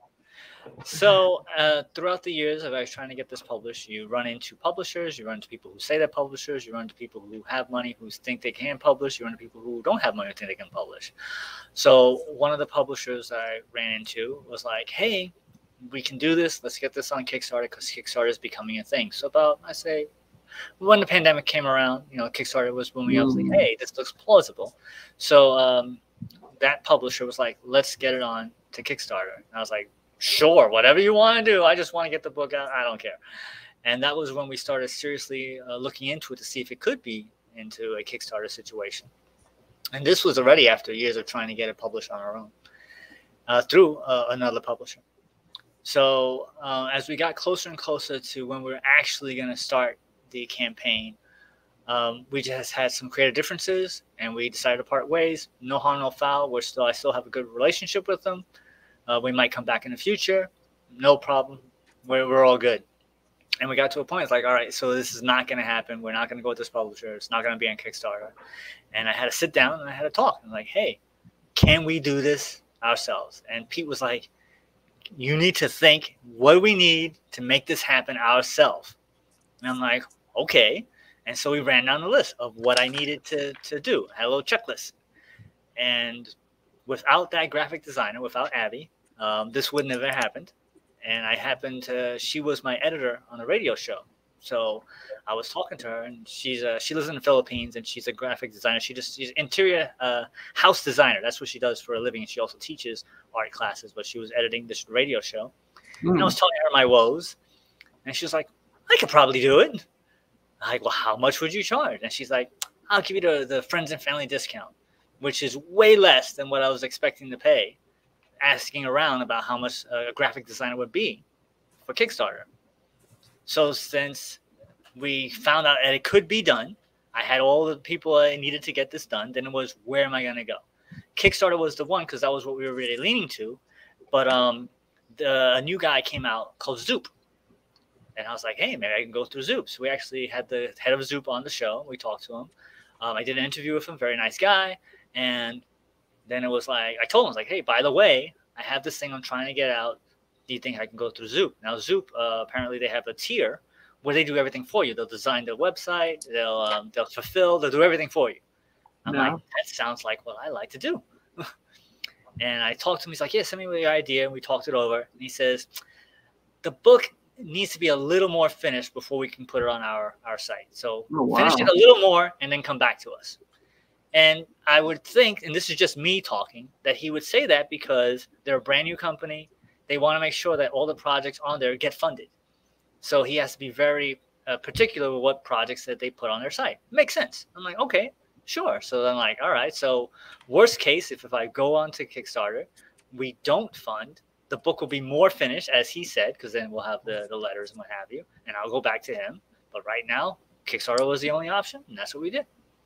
So uh, throughout the years of I was trying to get this published, you run into publishers, you run into people who say they're publishers, you run into people who have money, who think they can publish, you run into people who don't have money, who think they can publish. So one of the publishers I ran into was like, hey, we can do this. Let's get this on Kickstarter, because Kickstarter is becoming a thing. So about, I say, when the pandemic came around, you know, Kickstarter was booming. I was like, hey, this looks plausible. So um, that publisher was like, let's get it on to Kickstarter. And I was like, sure, whatever you want to do. I just want to get the book out. I don't care. And that was when we started seriously uh, looking into it to see if it could be into a Kickstarter situation. And this was already after years of trying to get it published on our own uh, through uh, another publisher. So uh, as we got closer and closer to when we were actually going to start the campaign, um, we just had some creative differences, and we decided to part ways. No harm, no foul. We're still, I still have a good relationship with them. Uh, we might come back in the future. No problem. We're, we're all good. And we got to a point, it's like, all right, so this is not going to happen. We're not going to go with this publisher. It's not going to be on Kickstarter. And I had to sit down and I had to talk. I'm like, hey, can we do this ourselves? And Pete was like, you need to think, what do we need to make this happen ourselves? And I'm like, okay. And so we ran down the list of what I needed to, to do. I had a little checklist. And without that graphic designer, without Abby, um, this would never happened. And I happened to, she was my editor on a radio show. So I was talking to her, and she's a, she lives in the Philippines, and she's a graphic designer. She just, she's interior uh, house designer. That's what she does for a living. And she also teaches art classes, but she was editing this radio show. Hmm. And I was telling her my woes. And she was like, I could probably do it. I'm like, well, how much would you charge? And she's like, I'll give you the, the friends and family discount, which is way less than what I was expecting to pay, asking around about how much a graphic designer would be for Kickstarter. So since we found out that it could be done, I had all the people I needed to get this done. Then it was, where am I going to go? Kickstarter was the one because that was what we were really leaning to. But um, the, a new guy came out called Zoop. And I was like, hey, maybe I can go through Zoop. So we actually had the head of Zoop on the show. We talked to him. Um, I did an interview with him. Very nice guy. And then it was like, I told him, I was like, hey, by the way, I have this thing I'm trying to get out. Do you think I can go through Zoop? Now, Zoop, uh, apparently they have a tier where they do everything for you. They'll design the website. They'll um, they'll fulfill. They'll do everything for you. I'm No. like, that sounds like what I like to do. And I talked to him. He's like, yeah, send me your idea. And we talked it over. And he says, the book needs to be a little more finished before we can put it on our, our site. So Oh, wow. finish it a little more and then come back to us. And I would think, and this is just me talking, that he would say that because they're a brand new company. They want to make sure that all the projects on there get funded. So he has to be very uh, particular with what projects that they put on their site. Makes sense. I'm like, okay, sure. So I'm like, all right. So worst case, if, if I go on to Kickstarter, we don't fund, the book will be more finished, as he said, because then we'll have the, the letters and what have you, and I'll go back to him. But right now, Kickstarter was the only option, and that's what we did.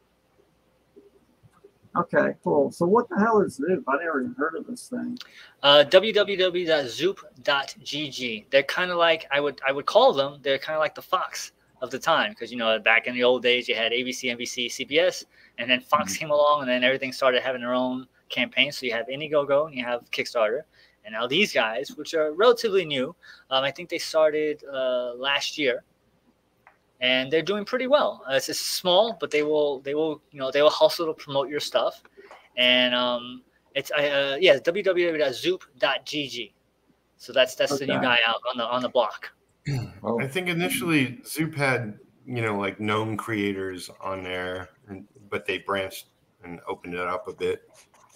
Okay, cool. So what the hell is Zoop? I never even heard of this thing. Uh, w w w dot zoop dot g g. They're kind of like, I would I would call them, they're kind of like the Fox of the time. Because, you know, back in the old days, you had A B C, N B C, C B S, and then Fox came along, and then everything started having their own campaign. So you have Indiegogo, and you have Kickstarter. And now these guys, which are relatively new, um, I think they started uh, last year. And they're doing pretty well. Uh, it's just small, but they will, they will, you know, they will hustle to promote your stuff. And um, it's, uh, yeah, w w w dot zoop dot g g. So that's that's the new Okay. guy out on the on the block. Oh, I think initially Zoop had, you know, like known creators on there, and, but they branched and opened it up a bit.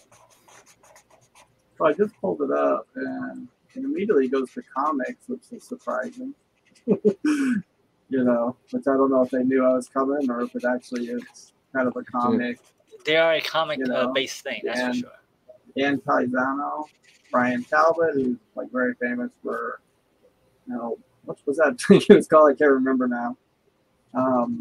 So I just pulled it up, and it immediately goes to comics, which is surprising. You know, which I don't know if they knew I was coming or if it actually is kind of a comic. They are a comic You uh, know, based thing, that's and- for sure. Dan Paisano, Brian Talbot, who's like very famous for, you know, what was that thing it was called? I can't remember now. Um,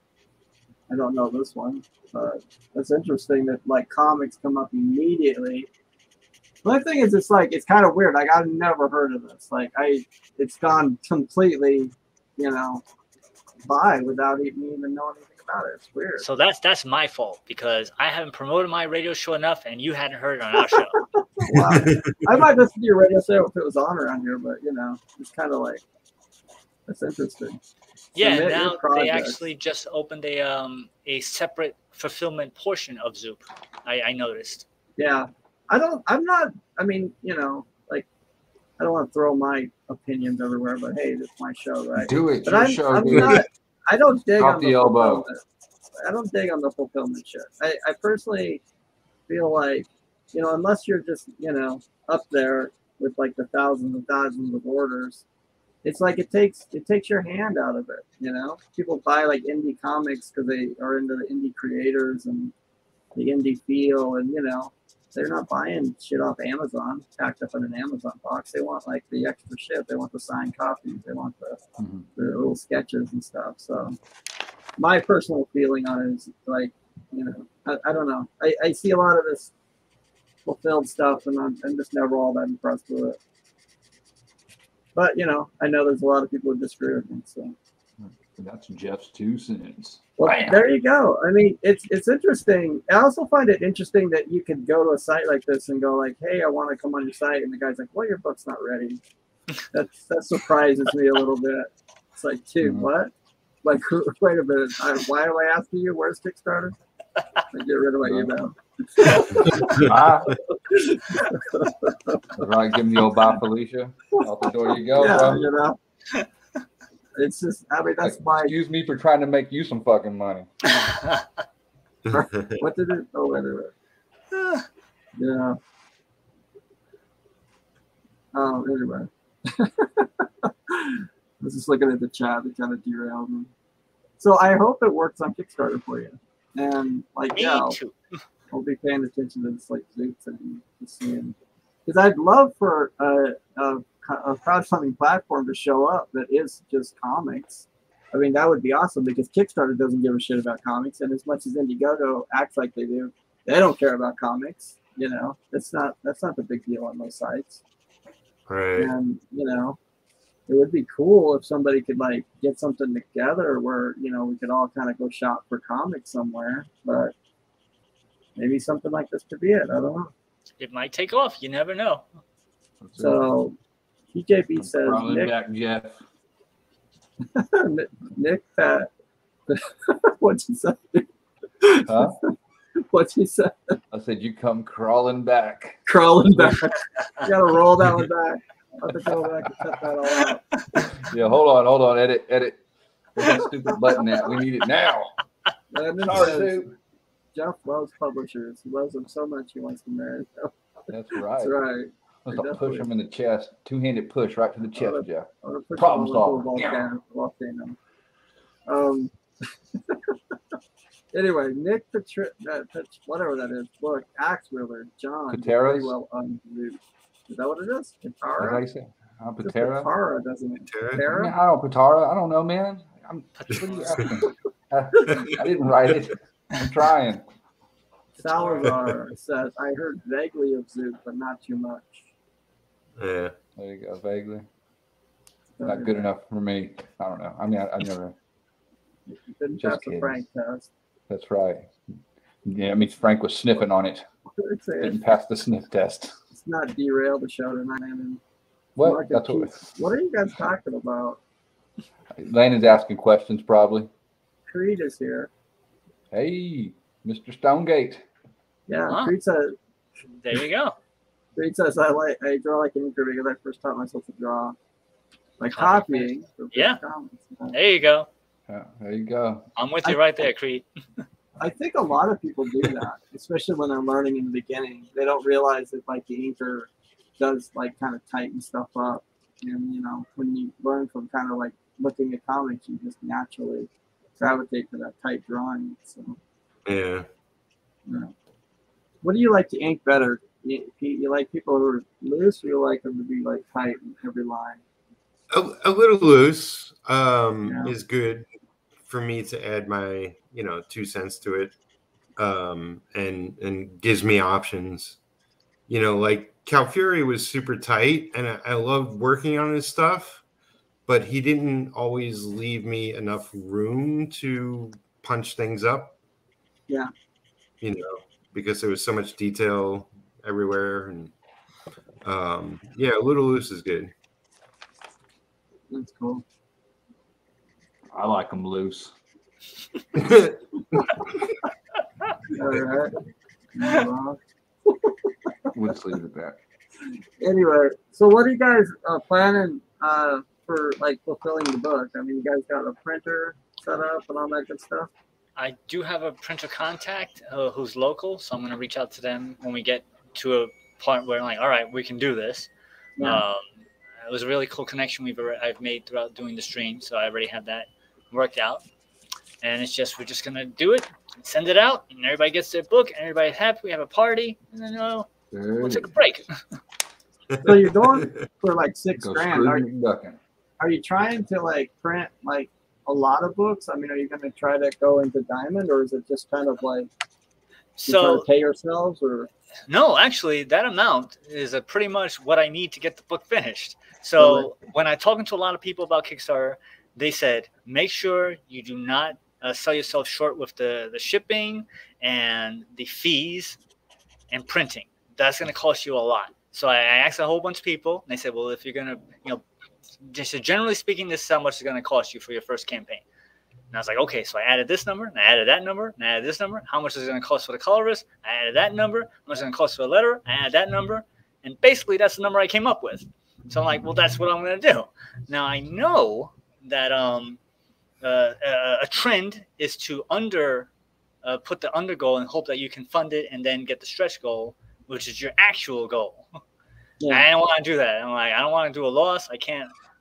I don't know this one, but it's interesting that like comics come up immediately. The thing is, it's like it's kind of weird. Like I've never heard of this. Like I, it's gone completely, you know, by without even even knowing anything about it. It's weird. So that's that's my fault because I haven't promoted my radio show enough, and you hadn't heard it on our show. Wow. I might listen to your radio show if it was on around here, but you know, it's kind of like that's interesting. Yeah, Submit your now they project. actually just opened a um a separate fulfillment portion of Zoop. I, I noticed. Yeah, I don't. I'm not. I mean, you know, like I don't want to throw my opinions everywhere, but hey, it's my show, right? do it. But Your I'm, show, I'm dude. not. I don't dig Off on the the elbow. fulfillment. I don't dig on the fulfillment shit. I, I personally feel like, you know, unless you're just, you know, up there with like the thousands and thousands of orders, it's like it takes it takes your hand out of it. You know, people buy like indie comics because they are into the indie creators and the indie feel, and you know, they're not buying shit off Amazon packed up in an Amazon box. They want like the extra shit. They want the signed copies. They want the Mhm. the little sketches and stuff. So my personal feeling on it is like, you know, I, I don't know. I, I see a lot of this fulfilled stuff, and I'm, I'm just never all that impressed with it. But you know, I know there's a lot of people who disagree with me. So That's Jeff's two cents. well, Bam. there you go. I mean, it's it's interesting. I also find it interesting that you can go to a site like this and go like, "Hey, I want to come on your site," and the guy's like, "Well, your book's not ready." That's that surprises me a little bit. It's like, dude, Mhm. what? Like, wait a minute. I, why am I asking you? Where's Kickstarter? Like, get rid of my email. Ah. Right, give him the old bye, Felicia. Out the door you go, Yeah, bro. you know. It's just. I mean, that's my. Excuse me for trying to make you some fucking money. What did it? Oh, wait a minute. Yeah. Oh, anyway. was just looking at the chat that kind of derailed me. So I hope it works on Kickstarter for you. And like, Me yeah, I'll, too. I'll be paying attention to this like Zooks and seeing. Because I'd love for a, a, a crowdfunding platform to show up that is just comics. I mean, that would be awesome because Kickstarter doesn't give a shit about comics. And as much as Indiegogo acts like they do, they don't care about comics. You know, it's not, that's not the big deal on those sites. Right. And, you know, it would be cool if somebody could like get something together where, you know, we could all kind of go shop for comics somewhere, but maybe something like this could be it. I don't know. It might take off. You never know. So P J B says, Crawling Nick, back, Jeff. Nick, Nick Pat, what'd you say? Huh? What'd you say? I said, you come crawling back. Crawling back. You gotta roll that one back. I have to go back and cut that all out. Yeah, hold on, hold on. Edit, edit. Where's that stupid button at? We need it now. And then Sorry, says, dude. Jeff loves publishers. He loves them so much he wants to marry them. That's right. That's right. Let's not push him in the chest. Two-handed push right to the chest, Jeff. I'm gonna push Problem him into a solved. volcano. volcano. Um. Anyway, Nick Petri- uh, Pet- whatever that is, look, Axe Wheeler, John, Pateras? very well unroot. Is that what it is? Is that how Patara? you say? Uh, It's Patera? Patara, doesn't it? Patara? Patara? Man, I don't Patara. I don't know, man. I'm, what are you asking? I, I didn't write it. I'm trying. Salazar says, I heard vaguely of Zook, but not too much. Yeah. There you go, vaguely. Not good enough for me. I don't know. I mean, I, I never. You didn't Just pass the kidding. Frank test. That's right. Yeah, I mean, Frank was sniffing on it. It's, Didn't pass the sniff test. it's not derail the show tonight. And What? Mark That's and what. Keith, what are you guys talking about? Landon's asking questions, probably. Creed is here. Hey, Mister Stonegate. Yeah, Huh? Creed says, There you go. Creed says I like I draw like an inker because I first taught myself to draw by Copy copying. for Yeah. comics. There you go. Yeah, there you go. I'm with you right there, Creed. I think a lot of people do that, especially when they're learning in the beginning. They don't realize that like the inker does like kind of tighten stuff up. And you know, when you learn from kind of like looking at comics, you just naturally gravitate to that tight drawing. So Yeah. you know. What do you like to ink better? You, you like people who are loose, or you like them to be like tight in every line? A, a little loose um, Yeah. is good for me to add my, you know, two cents to it, um, and and gives me options. You know, like Cal Fury was super tight, and I, I loved working on his stuff, but he didn't always leave me enough room to punch things up. Yeah. You know, because there was so much detail everywhere, and um, yeah, a little loose is good. That's cool. I like them loose. All right. Uh, We'll just leave it at that. anyway, so what are you guys uh, planning uh, for like fulfilling the book? I mean, you guys got a printer set up and all that good stuff. I do have a printer contact uh, who's local, so I'm going to reach out to them when we get to a point where I'm like, all right, we can do this. Yeah. Um, it was a really cool connection we've already, I've made throughout doing the stream, so I already have that worked out. And it's just we're just gonna do it, send it out, and everybody gets their book, and everybody's happy. We have a party, and then uh, we'll take a break. So you're going for like six Go grand. Are, Scrooge McDuckin. are you trying to like print like a lot of books? I mean, are you going to try to go into diamond, or is it just kind of like you try So to pay yourselves, or no, actually, that amount is a pretty much what I need to get the book finished. So Really? when I talking to a lot of people about Kickstarter, they said make sure you do not uh, sell yourself short with the the shipping and the fees and printing. That's going to cost you a lot. So I I asked a whole bunch of people, and they said, well, if you're going to, you know, just generally speaking, this is how much it's going to cost you for your first campaign. And I was like, okay, so I added this number, and I added that number, and I added this number. How much is it going to cost for the colorist? I added that number. How much is it going to cost for a letter? I added that number. And basically, that's the number I came up with. So I'm like, well, that's what I'm going to do. Now, I know that um, uh, uh, a trend is to under uh, put the under goal and hope that you can fund it and then get the stretch goal, which is your actual goal. Yeah. I don't want to do that. I'm like, I don't want to do a loss. I can't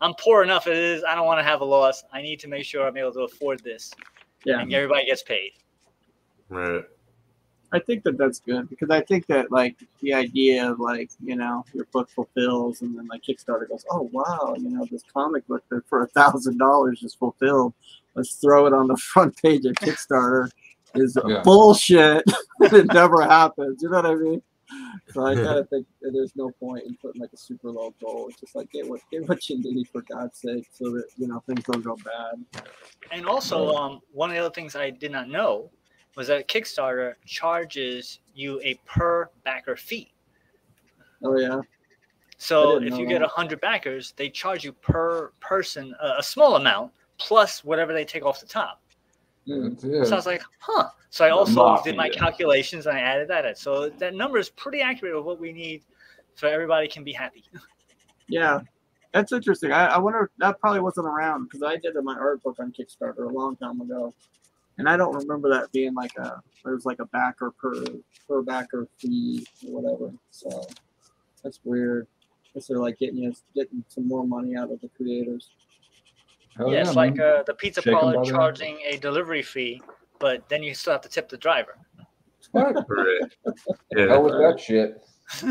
I'm poor enough as it is. I don't want to have a loss. I need to make sure I'm able to afford this. Yeah. And everybody gets paid. Right. I think that that's good because I think that like the idea of like, you know, your book fulfills and then like Kickstarter goes, oh, wow, you know, this comic book that for a thousand dollars is fulfilled. Let's throw it on the front page of Kickstarter is Yeah. bullshit. It never happens. You know what I mean? So I kind of think that there's no point in putting like a super low goal. It's just like get what get what you need for God's sake, so that you know things don't go bad. And also, um, one of the other things I did not know was that Kickstarter charges you a per backer fee. Oh yeah. I So didn't if know you get that. a hundred backers, they charge you per person a, a small amount plus whatever they take off the top. That's So it. I was like, huh. So I The also did my mafia. calculations and I added that in. So that number is pretty accurate of what we need so everybody can be happy. Yeah, that's interesting. I, I wonder if that probably wasn't around because I did my art book on Kickstarter a long time ago, and I don't remember that being like a there was like a backer per per backer fee or whatever. So that's weird. Guess they're like getting you getting some more money out of the creators. Hell yeah, it's man. like uh, the pizza Shake 'em parlor by the- charging a delivery fee, but then you still have to tip the driver. What? Right. Hell Yeah. with that shit.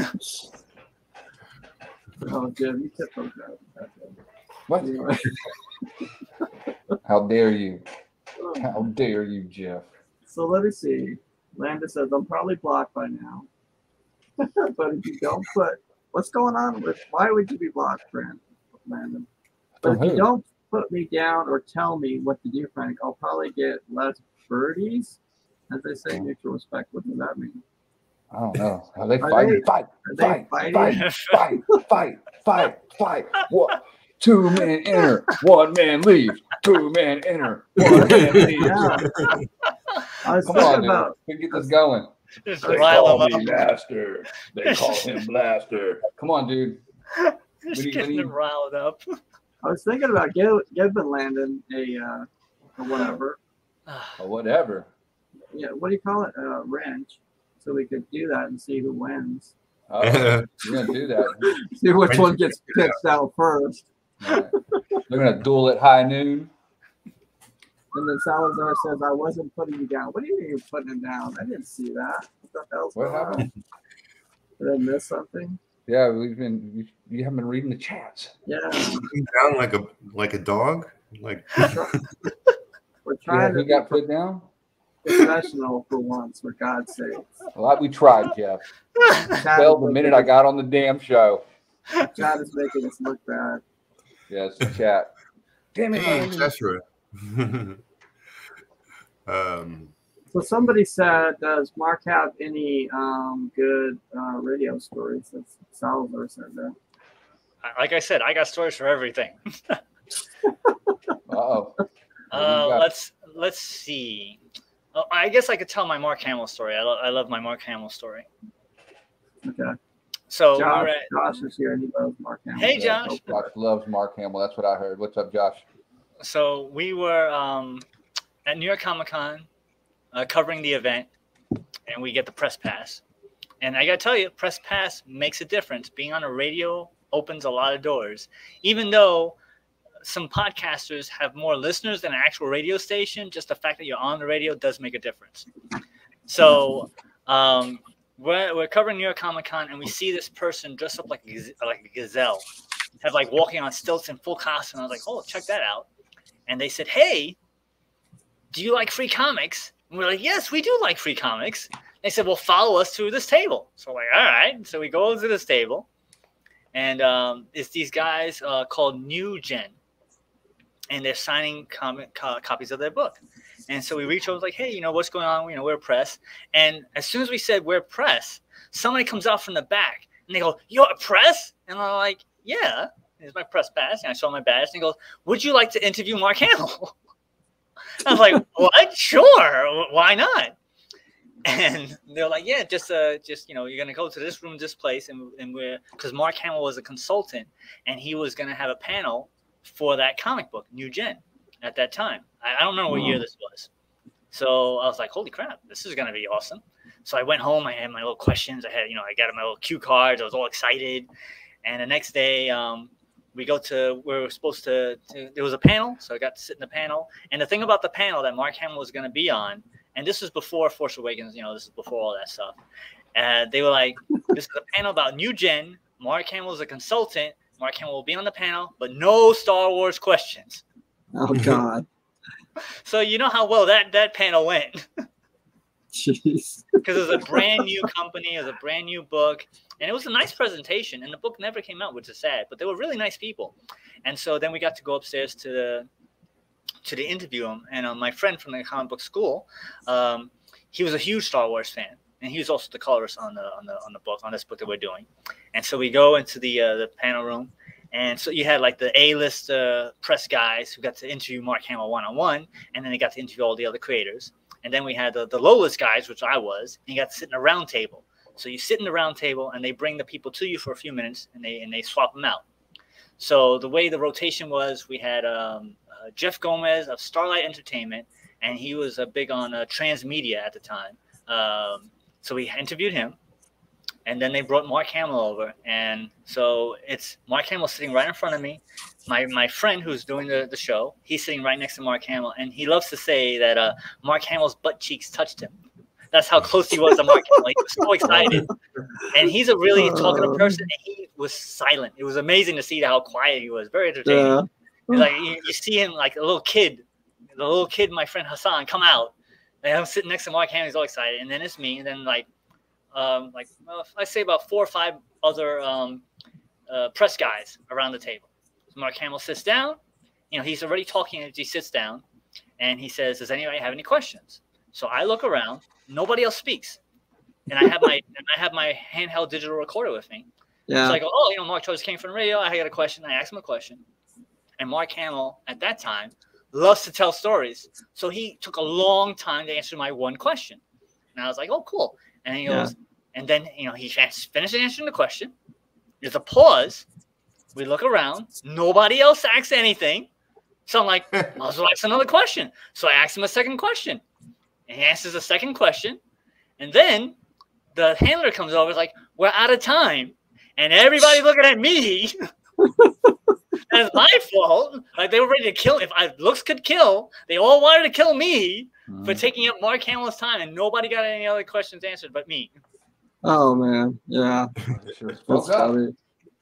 Oh, Jim, you tipped those guys. What? Anyway. How dare you? How dare you, Jeff? So let me see. Landon says I'm probably blocked by now. But if you don't put what's going on with why would you be blocked, Brand Landon? But From if you who? don't put me down or tell me what to do, Frank, I'll probably get less birdies. As they say, mutual respect. What does that mean? I don't know. Are they Are fighting? they- fight, Are they fight, fighting? fight, fight, fight, fight, fight. What? Two men enter, One man leave, two man enter, one man leave. Yeah. I was Come thinking on, dude. about We can get this going. Just They rile call them me up. Master. They call him Blaster. Come on, dude. Just do you- getting what do them you- riled up. I was thinking about give, giving Landon a uh, a whatever. Or whatever. Yeah, what do you call it? A wrench. So we could do that and see who wins. Oh, you're gonna do that. See which one gets pitched out first. All right. They're gonna duel at high noon. And then Salazar says, I wasn't putting you down. What do you mean you're putting him down? I didn't see that. What the hell's What going on? happened? Did I miss something? Yeah, we've been. You, you haven't been reading the chats. Yeah. Down like a like a dog. Like We're Yeah, trying who to got be put down? professional for once, for God's sake. Well, we tried, Jeff. Chad Well, is the making minute I us- got on the damn show. Chad is making us look bad. Yes, the chat. Damn it, hey, man. Joshua. um, So somebody said, does Mark have any um, good uh, radio stories? That's Salazar said that. Like I said, I got stories for everything. Uh-oh. What do you Uh, got? let's let's see. Oh, I guess I could tell my Mark Hamill story. I, lo- I love my Mark Hamill story. Okay. So we Josh, were at, Josh is here and he loves Mark Hamill. Hey, Yeah, Josh. go for Josh it. loves Mark Hamill. That's what I heard. What's up, Josh? so we were um, at New York Comic Con uh, covering the event, and we get the press pass. And I gotta tell you, press pass makes a difference. Being on a radio opens a lot of doors, even though some podcasters have more listeners than an actual radio station. Just the fact that you're on the radio does make a difference. So um, we're, we're covering New York Comic Con, and we see this person dressed up like a, gaz- like a gazelle, have like walking on stilts in full costume. I was like, oh, check that out. And they said, hey, do you like free comics? And we're like, yes, we do like free comics. They said, well, follow us to this table. So we're like, all right. So we go to this table, and um, it's these guys uh, called New Gen. And they're signing comic co- copies of their book. And so we reach over like, hey, you know, what's going on? You know, we're press. And as soon as we said we're press, somebody comes out from the back and they go, you're a press? And I'm like, yeah, it's my press badge. And I saw my badge and he goes, would you like to interview Mark Hamill? I was like, what? Sure. Why not? And they're like, yeah, just, uh, just, you know, you're going to go to this room, this place. And, and we're, because Mark Hamill was a consultant and he was going to have a panel for that comic book, New Gen, at that time. I, I don't know what year this was. So I was like, holy crap, this is going to be awesome. So I went home. I had my little questions. I had, you know, I got my little cue cards. I was all excited. And the next day, um, we go to where we're supposed to, to. There was a panel, so I got to sit in the panel. And the thing about the panel that Mark Hamill was going to be on, and this was before Force Awakens. You know, this is before all that stuff. And uh, they were like, "This is a panel about new gen. Mark Hamill is a consultant. Mark Hamill will be on the panel, but no Star Wars questions." Oh God. So you know how well that that panel went. Jeez. Because it was a brand new company, it was a brand new book, and it was a nice presentation. And the book never came out, which is sad. But they were really nice people. And so then we got to go upstairs to the to the interview him. And uh, my friend from the comic book school, um, he was a huge Star Wars fan, and he was also the colorist on the on the on the book on this book that we're doing. And so we go into the uh, the panel room. And so you had like the A-list uh, press guys who got to interview Mark Hamill one-on-one, and then they got to interview all the other creators. And then we had the, the low-list guys, which I was, and you got to sit in a round table. So you sit in the round table, and they bring the people to you for a few minutes, and they and they swap them out. So the way the rotation was, we had um, uh, Jeff Gomez of Starlight Entertainment, and he was uh, big on uh, transmedia at the time. Um, so we interviewed him. And then they brought Mark Hamill over. And so it's Mark Hamill sitting right in front of me. My my friend who's doing the, the show, he's sitting right next to Mark Hamill. And he loves to say that uh, Mark Hamill's butt cheeks touched him. That's how close he was to Mark Hamill. He was so excited. And he's a really talkative person. And he was silent. It was amazing to see how quiet he was. Very entertaining. Yeah. Like you, you see him like a little kid. The little kid, my friend Hassan, come out. And I'm sitting next to Mark Hamill. He's all excited. And then it's me. And then like, Um, like well, I say about four or five other um, uh, press guys around the table. So Mark Hamill sits down. You know, he's already talking as he sits down, and he says, "Does anybody have any questions?" So I look around. Nobody else speaks, and I have my and I have my handheld digital recorder with me. Yeah. So I go, "Oh, you know, Mark Torres came from the radio. I got a question." I asked him a question, and Mark Hamill at that time loves to tell stories, so he took a long time to answer my one question, and I was like, "Oh, cool." And he goes, yeah. And then, you know, he finished answering the question. There's a pause. We look around. Nobody else asks anything. So I'm like, I'll also ask another question. So I asked him a second question. And he answers the second question. And then the handler comes over. It's like, we're out of time. And everybody's looking at me. That's my fault. Like, they were ready to kill. If I, looks could kill, they all wanted to kill me mm. for taking up Mark Hamill's time, and nobody got any other questions answered but me. Oh man, yeah, that's funny.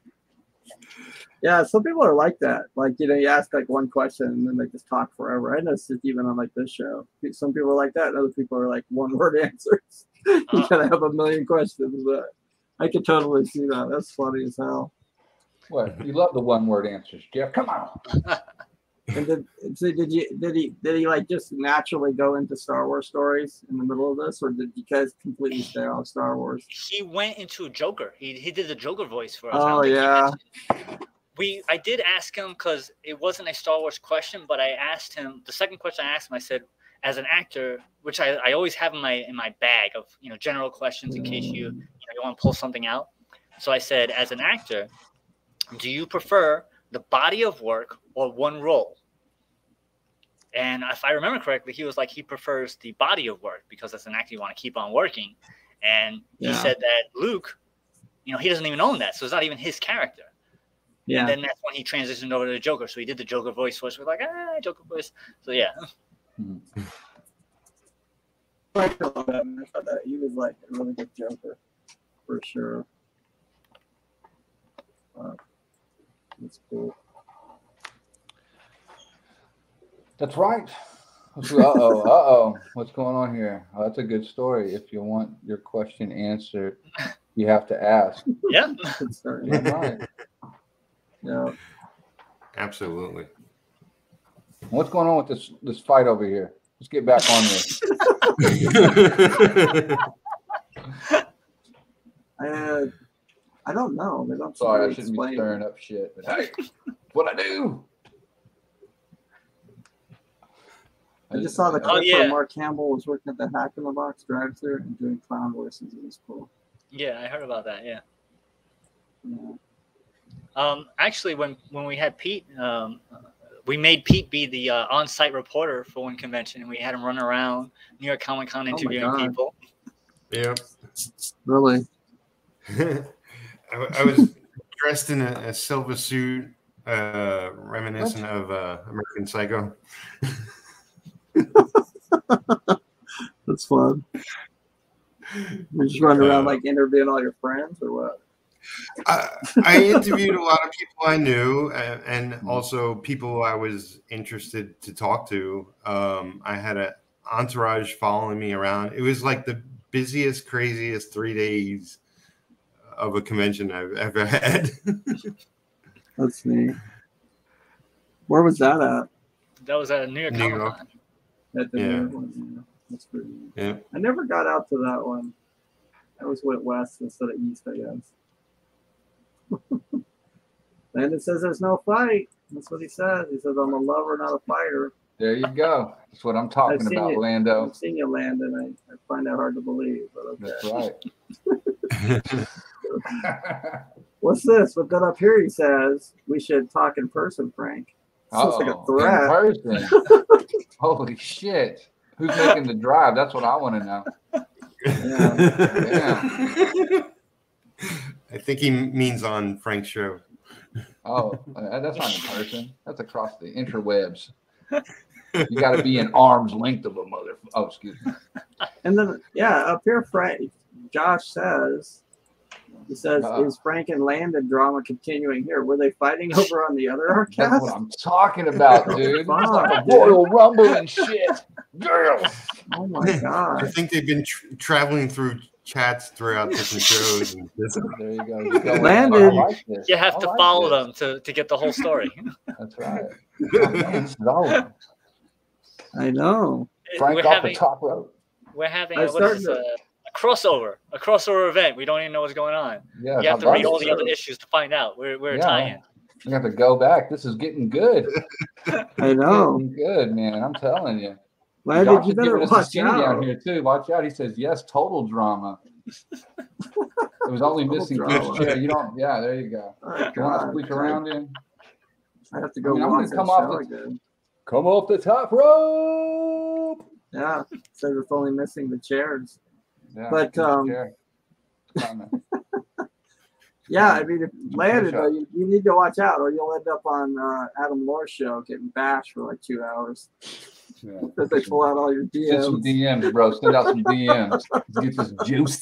Yeah, some people are like that. Like, you know, you ask like one question and then they just talk forever. I noticed it even on like this show. Some people are like that, and other people are like one word answers. You uh, gotta have a million questions. But I could totally see that. That's funny as hell. What? You love the one word answers, Jeff. Come on. And did, so did you did he did he like just naturally go into Star Wars stories in the middle of this, or did you guys completely stay on Star Wars? He went into a Joker. He he did the Joker voice for us. Oh yeah. We I did ask him because it wasn't a Star Wars question, but I asked him the second question. I asked him. I said, as an actor, which I, I always have in my in my bag of you know general questions in case you you, know, you want to pull something out. So I said, as an actor, do you prefer the body of work or one role? And if I remember correctly, he was like, he prefers the body of work because as an actor, you want to keep on working. And yeah. he said that Luke, you know, he doesn't even own that. So it's not even his character. Yeah. And then that's when he transitioned over to the Joker. So he did the Joker voice first. We're like, ah, Joker voice. So yeah. Mm-hmm. I thought that he was like a really good Joker for sure. Wow. That's cool. That's right. Uh-oh, uh-oh. What's going on here? Oh, that's a good story. If you want your question answered, you have to ask. Yeah. Yeah, right. Yeah. Absolutely. What's going on with this this fight over here? Let's get back on this. uh, I don't know. They don't Sorry, really I shouldn't explain. be stirring up shit. But hey, what I do? I just saw the clip oh, yeah. where Mark Hamill was working at the Hack in the Box drive-thru and doing clown voices. It was cool. Yeah, I heard about that. Yeah. Yeah. Um, actually, when when we had Pete, um, we made Pete be the uh, on-site reporter for one convention, and we had him run around New York Comic Con interviewing oh people. Yeah. Really? I, I was dressed in a, a silver suit, uh, reminiscent of uh, American Psycho. That's fun. You're just running around Uh, like interviewing all your friends or what? I, I interviewed a lot of people I knew, and, and also people I was interested to talk to. Um, I had an entourage following me around. It was like the busiest, craziest three days of a convention I've ever had. That's neat. Where was that at? That was at New York New Comic York. Con. At the Yeah. New York one. Yeah. That's pretty neat. Yeah. I never got out to that one. I always went west instead of east, I guess. Landon says there's no fight. That's what he says. He says I'm a lover, not a fighter. There you go. That's what I'm talking I've seen about, it. Lando. I've seen you, Landon. I, I find that hard to believe, but okay. That's right. What's this? But then up here he says we should talk in person, Frank. This looks like a Oh, threat. in person. Holy shit. Who's making the drive? That's what I want to know. Yeah. I think he means on Frank's show. Oh, uh, that's not in person. That's across the interwebs. You got to be in arm's length of a mother. Oh, excuse me. And then yeah, up here Frank Josh says he says, Uh, is Frank and Landon drama continuing here? Were they fighting over on the other That's Arcast? what I'm talking about, dude. It's Fuck, like a dude. Royal Rumble and shit. Girl. Oh my I god. think they've been tr traveling through chats throughout different shows. And There you go. You go Landon. I like this. You have I to like follow this. them to, to get the whole story. That's right. Oh, man, this is over. I know. Frank we're off having, the top rope. we're having I a, what is started this, a, a crossover, a crossover event. We don't even know what's going on. Yeah, You have I to love read all it. the other issues to find out. We're, we're Yeah. tie-in. You have to go back. This is getting good. I know. Getting good, man. I'm telling you. Landon, Josh you is better giving us a watch skinny down out. here too. Watch out. He says yes, total drama. It was only Total missing drama. Gibbs chair. You don't. Yeah, there you go. Oh, You want to God. squeak around in? I have to go I mean, I'm watch gonna that come off show the- again. Come off the top rope. Yeah, says it's only missing the chairs. Yeah, But, Gibbs um, chair. Kinda. Yeah, I mean, if Landon, Push though, up. you, you need to watch out, or you'll end up on uh, Adam Law's show getting bashed for like two hours. Yeah. That they pull out all your D Send some Ms. D Ms, bro. Send out some D Ms. Let's get this juicy.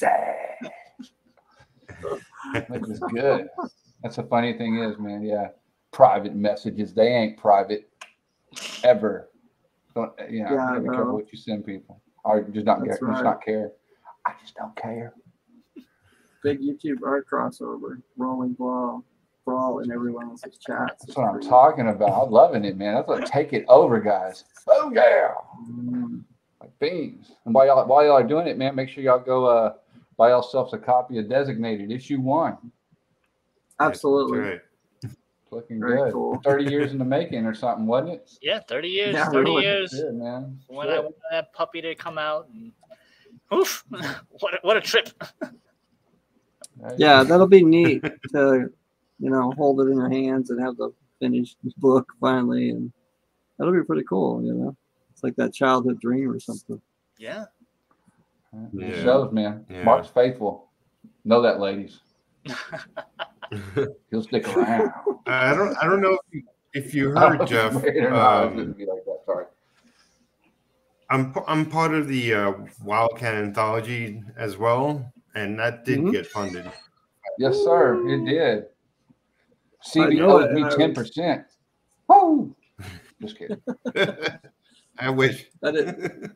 Make this good. That's the funny thing is, man. Yeah, private messages. They ain't private ever. Don't, you know, Yeah, you I gotta be know. careful what you send people. Or just not care. That's Just right. not care. I just don't care. Big YouTube art crossover, rolling brawl, brawl in everyone else's chats. That's what I'm talking about. I'm loving it, man. That's what take it over, guys. Oh yeah, Mm, like beans. And while y'all while y'all are doing it, man, make sure y'all go uh buy yourselves a copy of Designated issue one. absolutely. That's right. It's looking Very good. cool. Thirty years in the making or something, wasn't it? Yeah, thirty years. Yeah, thirty really. years. Good, man. When Shit. I wanted that puppy to come out. And, oof. what, a, what a trip. Right? Yeah, that'll be neat to, you know, hold it in your hands and have the finished book finally, and that'll be pretty cool. You know, it's like that childhood dream or something. Yeah. It Yeah. shows, man. Yeah. Mark's faithful. Know that, ladies. He'll stick around. I don't. I don't know if you, if you heard Jeff. Wait, or not. I was Um, gonna be like that. Sorry. I'm p- I'm part of the uh, Wildcat anthology as well, and that did Mhm. get funded. Yes, sir. It did. C I B know owed it, me and I ten percent. Woo! Just kidding. I wish. That it.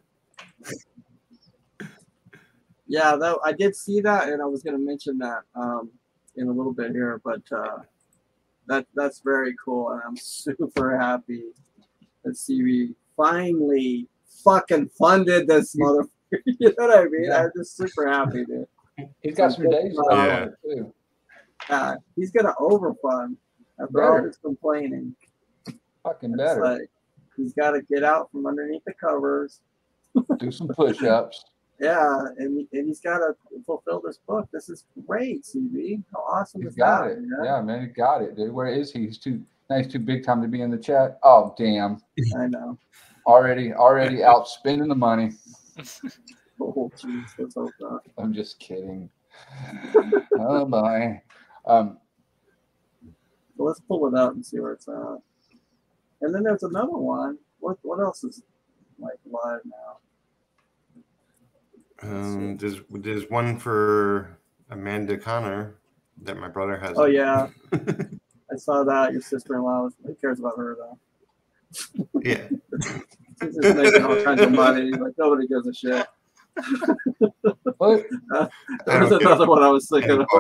Yeah, though I did see that, and I was going to mention that um, in a little bit here, but uh, that that's very cool, and I'm super happy that C B finally fucking funded this motherfucker. You know what I mean? Yeah. I'm just super happy, dude. He's got some days left Yeah. on it, too. Uh, he's gonna overfund after all this complaining. Fucking It's better. like he's got to get out from underneath the covers. Do some push-ups. Yeah, and, and he's got to fulfill this book. This is great, C B. How awesome He's is got that? it. you know? Yeah, man, he got it, dude. Where is he? He's too. Now he's too big time to be in the chat. Oh, damn. I know. Already, already out spending the money. Oh, jeez, let's hope not. I'm just kidding. Oh boy. Um, So let's pull it up and see where it's at. And then there's another one. What what else is like live now? Um, there's there's one for Amanda Connor that my brother has. Oh yeah, I saw that. Your sister-in-law. Who cares about her though? Yeah. She's just making all kinds of money. Like nobody gives a shit. What? Uh, there was another one I was thinking of.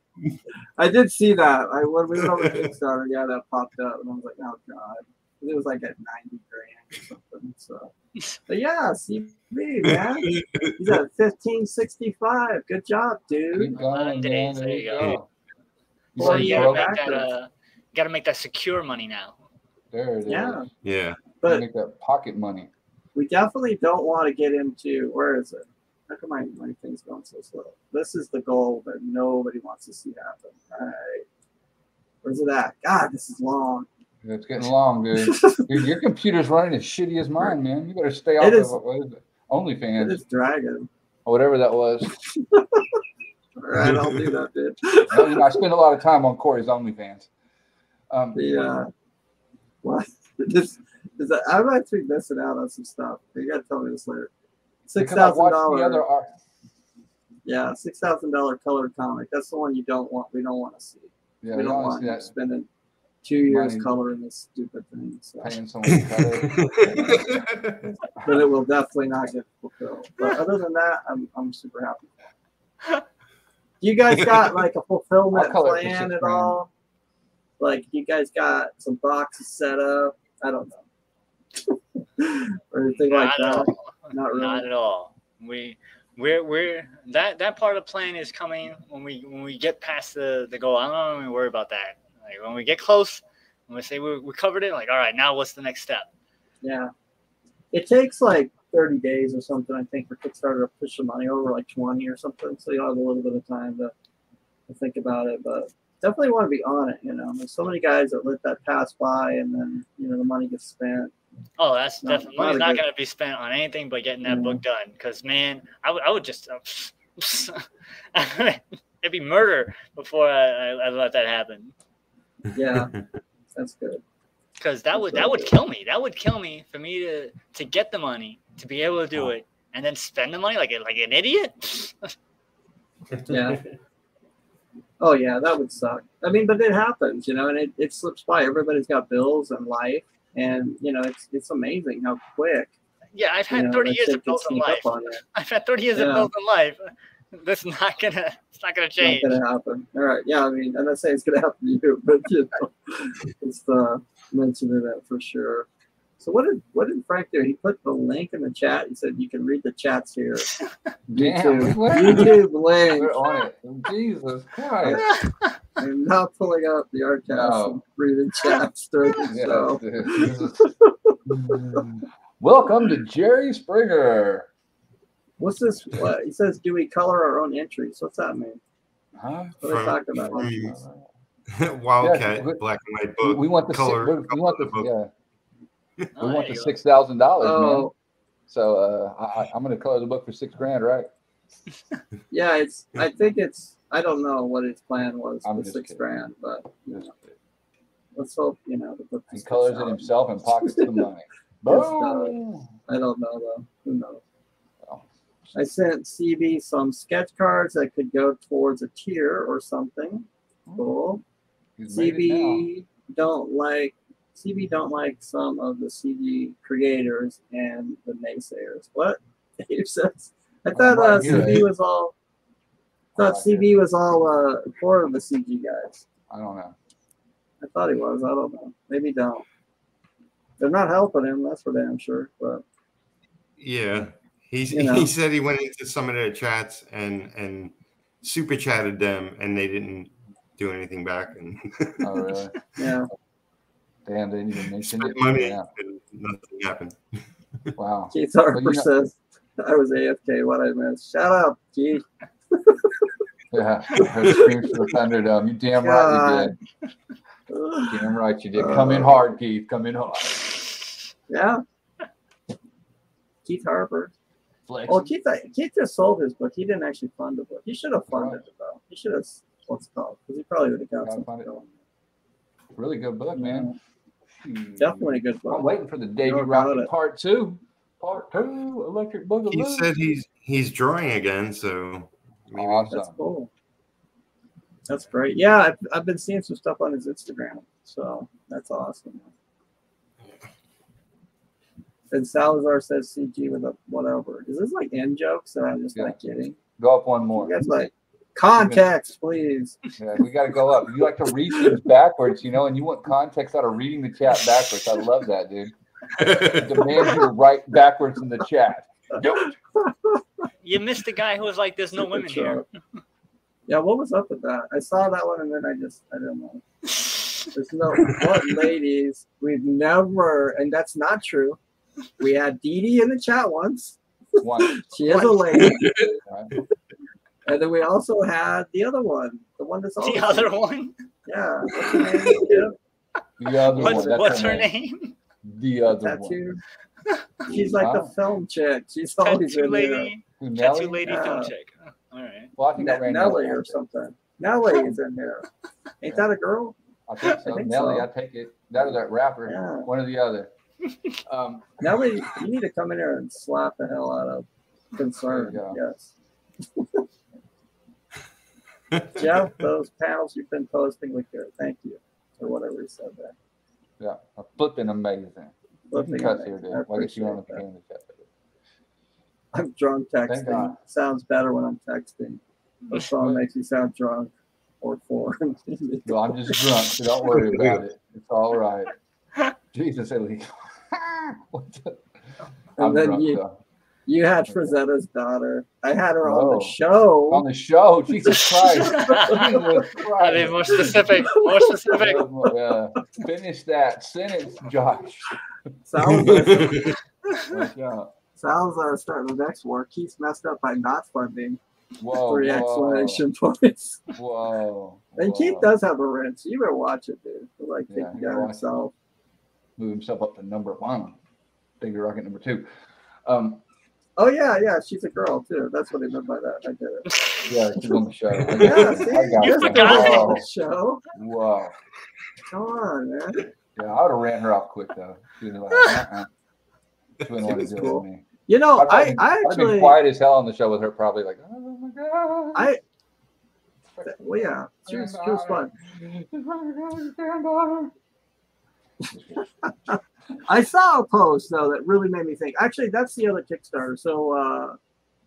I did see that. I when we went over to Kickstarter, yeah, that popped up, and I was like, oh god, it was like at ninety grand or something. So, but yeah, C B man, he's at fifteen sixty-five. Good job, dude. Keep going, man. There you go. go. Well, So You you said gotta broke- make that. Uh, gotta make that secure money now. There it is. Yeah, Yeah. but Make that pocket money. we definitely don't want to get into where is it? How come my, my thing's going so slow? This is the goal that nobody wants to see happen. All right. Where's it at? God, this is long. It's getting long, dude. Dude, your computer's running as shitty as mine, man. You better stay off It is- of what is it? It OnlyFans is dragging. or whatever that was. All right, I'll do that, dude. Well, you know, I spend a lot of time on Corey's OnlyFans. Um, The uh, what? This is that I'm actually missing out on some stuff. You gotta tell me this later. Six because I've thousand watched the other dollars. art. Yeah, six thousand dollar colored comic. That's the one you don't want. We don't want to see. Yeah, we you don't don't want see you that spending two years money. coloring this stupid thing. So. Paying someone to cut it. But it will definitely not get fulfilled. But other than that, I'm I'm super happy. You guys got like a fulfillment I'll color it for plan six at grand. all? Like you guys got some boxes set up? I don't know. Or anything like Not at that? all. Not really. Not at all. We we're we're that that part of the plan is coming when we when we get past the the goal. I don't even worry about that. Like when we get close, when we say we we covered it, like all right, now what's the next step? Yeah. It takes like thirty days or something, I think, for Kickstarter to push the money over, like twenty or something. So you'll have a little bit of time to, to think about it. But definitely want to be on it, you know. There's so many guys that let that pass by and then, you know, the money gets spent. Oh, that's No, definitely not money's a not good- going to be spent on anything but getting that Yeah. book done. Because man, I would I would just uh, it'd be murder before I, I, I let that happen. Yeah, that's good. Because that would that would kill me. That would kill me for me to to get the money to be able to do it and then spend the money like a, like an idiot. Yeah. Oh, yeah, that would suck. I mean, but it happens, you know, and it, it slips by. Everybody's got bills and life. And, you know, it's it's amazing how quick. Yeah, I've you had know, thirty that years shit of can bills in sneak life. up on you. I've had thirty years Yeah. of bills in life. That's not gonna. It's not gonna change. Not gonna happen. All right. Yeah, I mean, I'm not saying it's gonna happen to you, but you know, it's uh mentioning that for sure. So what did what did Frank do? He put the link in the chat. He said you can read the chats here. Damn, YouTube, what? YouTube link. We're on it. Jesus Christ. I'm not pulling up the archives No. and reading chats during the Yeah, show. dude, this is- Welcome to Jerry Springer. What's this? What he says? Do we color our own entries? What's that mean? Huh? What are they From- talking about? from Wildcat Yeah, we- black and white We, book. we want the color, six, we, we want the color book. yeah, Oh, we there want you the go. six thousand dollars, man. Oh, So uh, I, I- I'm gonna color the book for six grand, right? yeah. It's. I think it's. I don't know what his plan was I'm for just six kidding. grand, but you Just- know, let's hope you know the book. He just colors gets it out. himself and pockets the money. Yes, Boom. I don't know though. Who knows? Well, I sent C B some sketch cards that could go towards a tier or something. Cool. he's made it now. C B don't like C B don't like some of the C G creators and the naysayers. What? Dave says. I Oh, thought uh, right C here. B was all. I thought Oh, C B was all uh, for the C G guys. I don't know. I thought he was. I don't know. Maybe don't. They're not helping him. That's for damn sure. But Yeah, he's, You know. he said he went into some of their chats and and super chatted them, and they didn't do anything back, and Oh really? yeah, Damn, they didn't even mention spent it. money, Yeah. and nothing happened. Wow. Keith Harper Well, you know- says I was A F K. What I missed. Shut up, Keith. Yeah. Her screams for the Thunderdome. You damn right you did. Ugh. Damn right you did. Come in hard, Keith. Come in hard. Yeah. Keith Harper. Flex. Well, Keith, Keith just sold his book. He didn't actually fund the book. He should have funded it though. He should have. What's it called? Because he probably would have got Gotta something fund it. going. Really good book, man. Definitely a good book. I'm waiting for the Davy No doubt Rocket it. part two. Part two, Electric Boogaloo. He said he's he's drawing again, so maybe Awesome. That's cool. That's great. Yeah, I've, I've been seeing some stuff on his Instagram, so that's awesome. And Salazar says C G with a whatever. Is this like in jokes that I'm just Yeah. like kidding? Go up one more. You guys like context, please. Yeah, we got to go up. You like to read things backwards, you know, and you want context out of reading the chat backwards. I love that, dude. I demand you to write backwards in the chat. Don't. You missed the guy who was like, "There's no Super women here." troll. Yeah, what was up with that? I saw that one and then I just I don't know. There's no what ladies. We've never, and that's not true. We had Dee Dee in the chat once. One. She is a lady. Right. And then we also had the other one, the one that's always The other one. Yeah. What's her name? Yeah. The other What's, one. That's what's her name? The other one. Tattoo. She's like the Wow. film chick. She's always Tattoo in there. lady. Who, Tattoo Nelly? lady Yeah. film chick. Oh, all right. Well, I think I Ne- ran Nelly out. or something. Nelly is in there. Ain't that a girl? I think so. I think Nelly, so. I take it. That or that rapper. Yeah. One or the other. Um, Nelly, you need to come in here and slap the hell out of Concern. There you Yes. Jeff, those panels you've been posting look good. Thank you. Or whatever he said there. yeah, flipping amazing. You can Flipping cuss amazing. here, dude. I Well, I guess you don't appreciate have to that. chat. I'm drunk Thank texting. God. Sounds better when I'm texting. The phone makes me sound drunk or foreign. No, I'm just drunk, so don't worry about it. It's all right. Jesus, Ellie. What the- I'm And then drunk, you, though. you had Frazetta's daughter. I had her on Oh. the show. On the show, Jesus Christ. Jesus I Christ. mean, more specific. More specific. Yeah. Finish that sentence, Josh. Salazar, Watch out. Salazar starting the next war. Keith's messed up by not funding. Whoa, Three whoa, exclamation points. whoa. And whoa. Keith does have a wrench. You better watch it, dude. He'll like Yeah, thinking you of watch it. himself. Move himself up to number one. Davy Rocket number two. Um, Oh yeah, yeah. She's a girl too. That's what he meant by that. I get it. yeah, she's on the show. I got Yeah, it. see, I got You it. forgot. Whoa. Show. Whoa. Come on, man. Yeah, I would have ran her off quick though. She was like, uh-uh. She wouldn't want to She was do cool. it with me. You know, I'd I, been- I I'd have been actually, quiet as hell on the show with her, probably like, oh my god. I, well, yeah, she was, she was fun. I saw a post though that really made me think. Actually, that's the other Kickstarter. So, uh,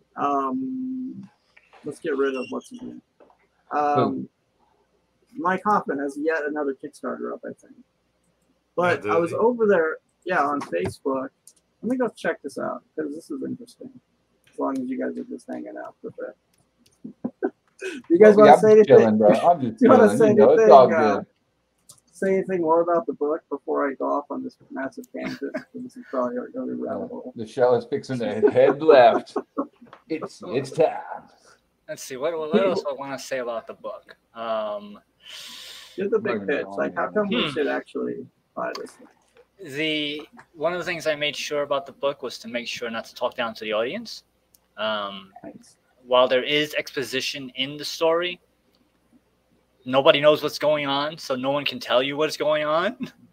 um, let's get rid of what's his name. Um, Mike Hoffman has yet another Kickstarter up, I think. But Yeah, I was does he? over there, yeah, on Facebook. Let me go check this out because this is interesting. As long as you guys are just hanging out for a bit. You guys want to I'm say chilling, anything? bro. I'm just You wanna chilling. say You know, it's anything, all uh, good. Say anything more about the book before I go off on this massive tangent? This is probably going to go to rabbit hole. The show is fixing to head left. It's it's time. Let's see. What, what else I want to say about the book? Um, Give the big pitch. Like, how come we Hmm. should actually buy this thing? the one of the things I made sure about the book was to make sure not to talk down to the audience. Um, Thanks. while there is exposition in the story, nobody knows what's going on, so no one can tell you what's going on.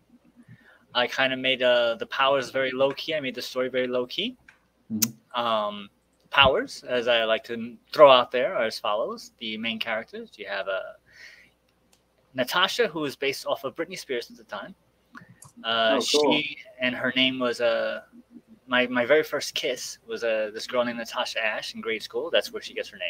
I kind of made uh, the powers very low key. I made the story very low key. Mhm. Um, powers, as I like to throw out there, are as follows: the main characters. You have uh, Natasha, who was based off of Britney Spears at the time. Uh, Oh, cool. She and her name was uh, my my very first kiss was uh, this girl named Natasha Ash in grade school. That's where she gets her name.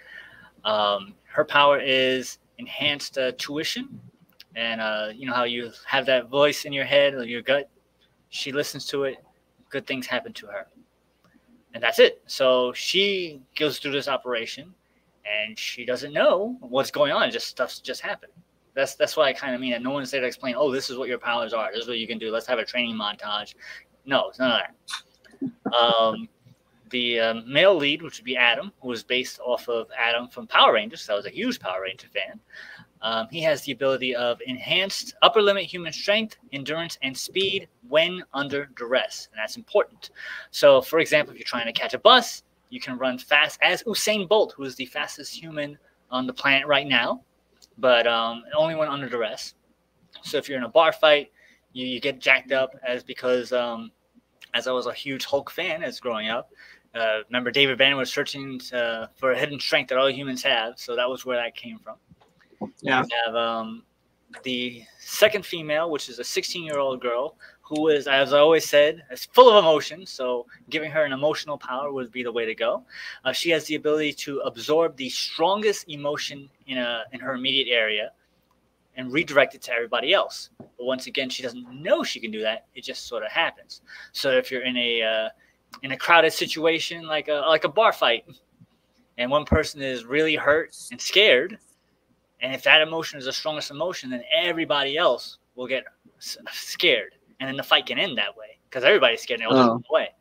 Um, her power is enhanced uh, tuition, and uh, you know how you have that voice in your head or your gut. She listens to it. Good things happen to her, and that's it. So she goes through this operation, and she doesn't know what's going on. Just stuff's just happening. That's that's what I kind of mean. And no one's there to explain. Oh, this is what your powers are. This is what you can do. Let's have a training montage. No, it's none of that. Um, the um, male lead, which would be Adam, who was based off of Adam from Power Rangers. So I was a huge Power Ranger fan. Um, he has the ability of enhanced upper limit human strength, endurance, and speed when under duress. And that's important. So, for example, if you're trying to catch a bus, you can run fast as Usain Bolt, who is the fastest human on the planet right now, but um, only when under duress. So if you're in a bar fight, you, you get jacked up as because um, as I was a huge Hulk fan as growing up. Uh, remember, David Banner was searching uh, for a hidden strength that all humans have, so that was where that came from. Yeah. We have um, the second female, which is a sixteen-year-old girl who is, as I always said, is full of emotion. So giving her an emotional power would be the way to go. Uh, she has the ability to absorb the strongest emotion in a in her immediate area and redirect it to everybody else. But once again, she doesn't know she can do that. It just sort of happens. So if you're in a uh, in a crowded situation, like a like a bar fight, and one person is really hurt and scared, and if that emotion is the strongest emotion, then everybody else will get scared, and then the fight can end that way because everybody's scared and they'll just Oh. run away.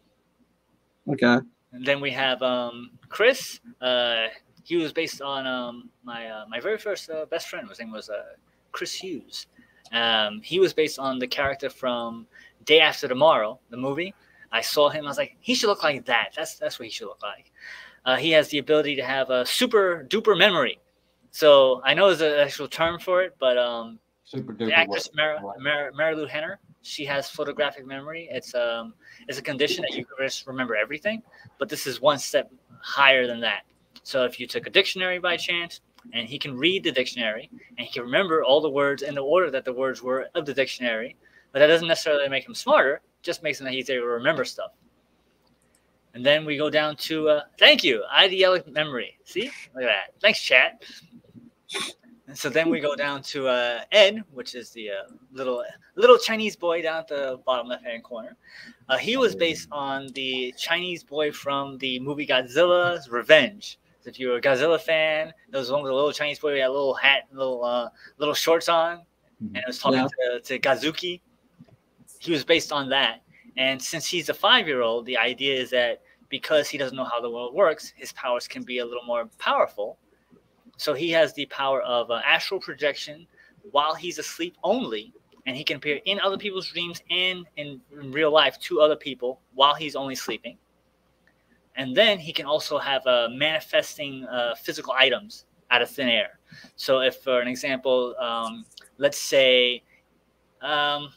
Okay. And then we have um, Chris. Uh, he was based on um, my uh, my very first uh, best friend. His name was uh, Chris Hughes. Um, he was based on the character from Day After Tomorrow, the movie. I saw him. I was like, he should look like that. That's that's what he should look like. Uh, he has the ability to have a super duper memory. So I know there's an actual term for it, but um, Super the duper. actress what- Mar- what? Mar- Marilu Henner, she has photographic memory. It's um, it's a condition that you can just remember everything, but this is one step higher than that. So if you took a dictionary by chance, and he can read the dictionary, and he can remember all the words in the order that the words were of the dictionary, but that doesn't necessarily make him smarter. Just makes him that he's able to remember stuff. And then we go down to uh, thank you, idyllic memory. See, look at that. Thanks, chat. And so then we go down to uh, Ed, which is the uh, little little Chinese boy down at the bottom left-hand corner. Uh, he was based on the Chinese boy from the movie Godzilla's Revenge. So if you're a Godzilla fan, there was one with a little Chinese boy with a little hat, little uh, little shorts on, and it was talking Yeah. to, to Gazuki. He was based on that. And since he's a five-year-old, the idea is that because he doesn't know how the world works, his powers can be a little more powerful. So he has the power of uh, astral projection while he's asleep only, and he can appear in other people's dreams and in, in real life to other people while he's only sleeping. And then he can also have uh, manifesting uh, physical items out of thin air. So if, for an example, um, let's say um,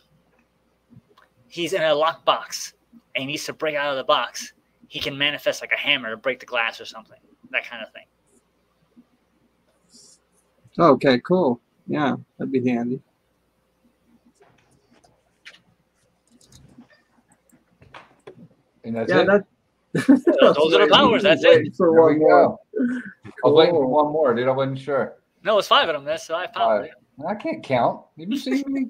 he's in a locked box and he needs to break out of the box, he can manifest like a hammer to break the glass or something, that kind of thing. Okay, cool. Yeah, that'd be handy. And that's Yeah, it. that. Those are the powers. That's it. Waiting for There one we more. go. I was waiting for Cool. one more, dude. I wasn't sure. No, it's five of them. That's five powers. I can't count. Have you seen me?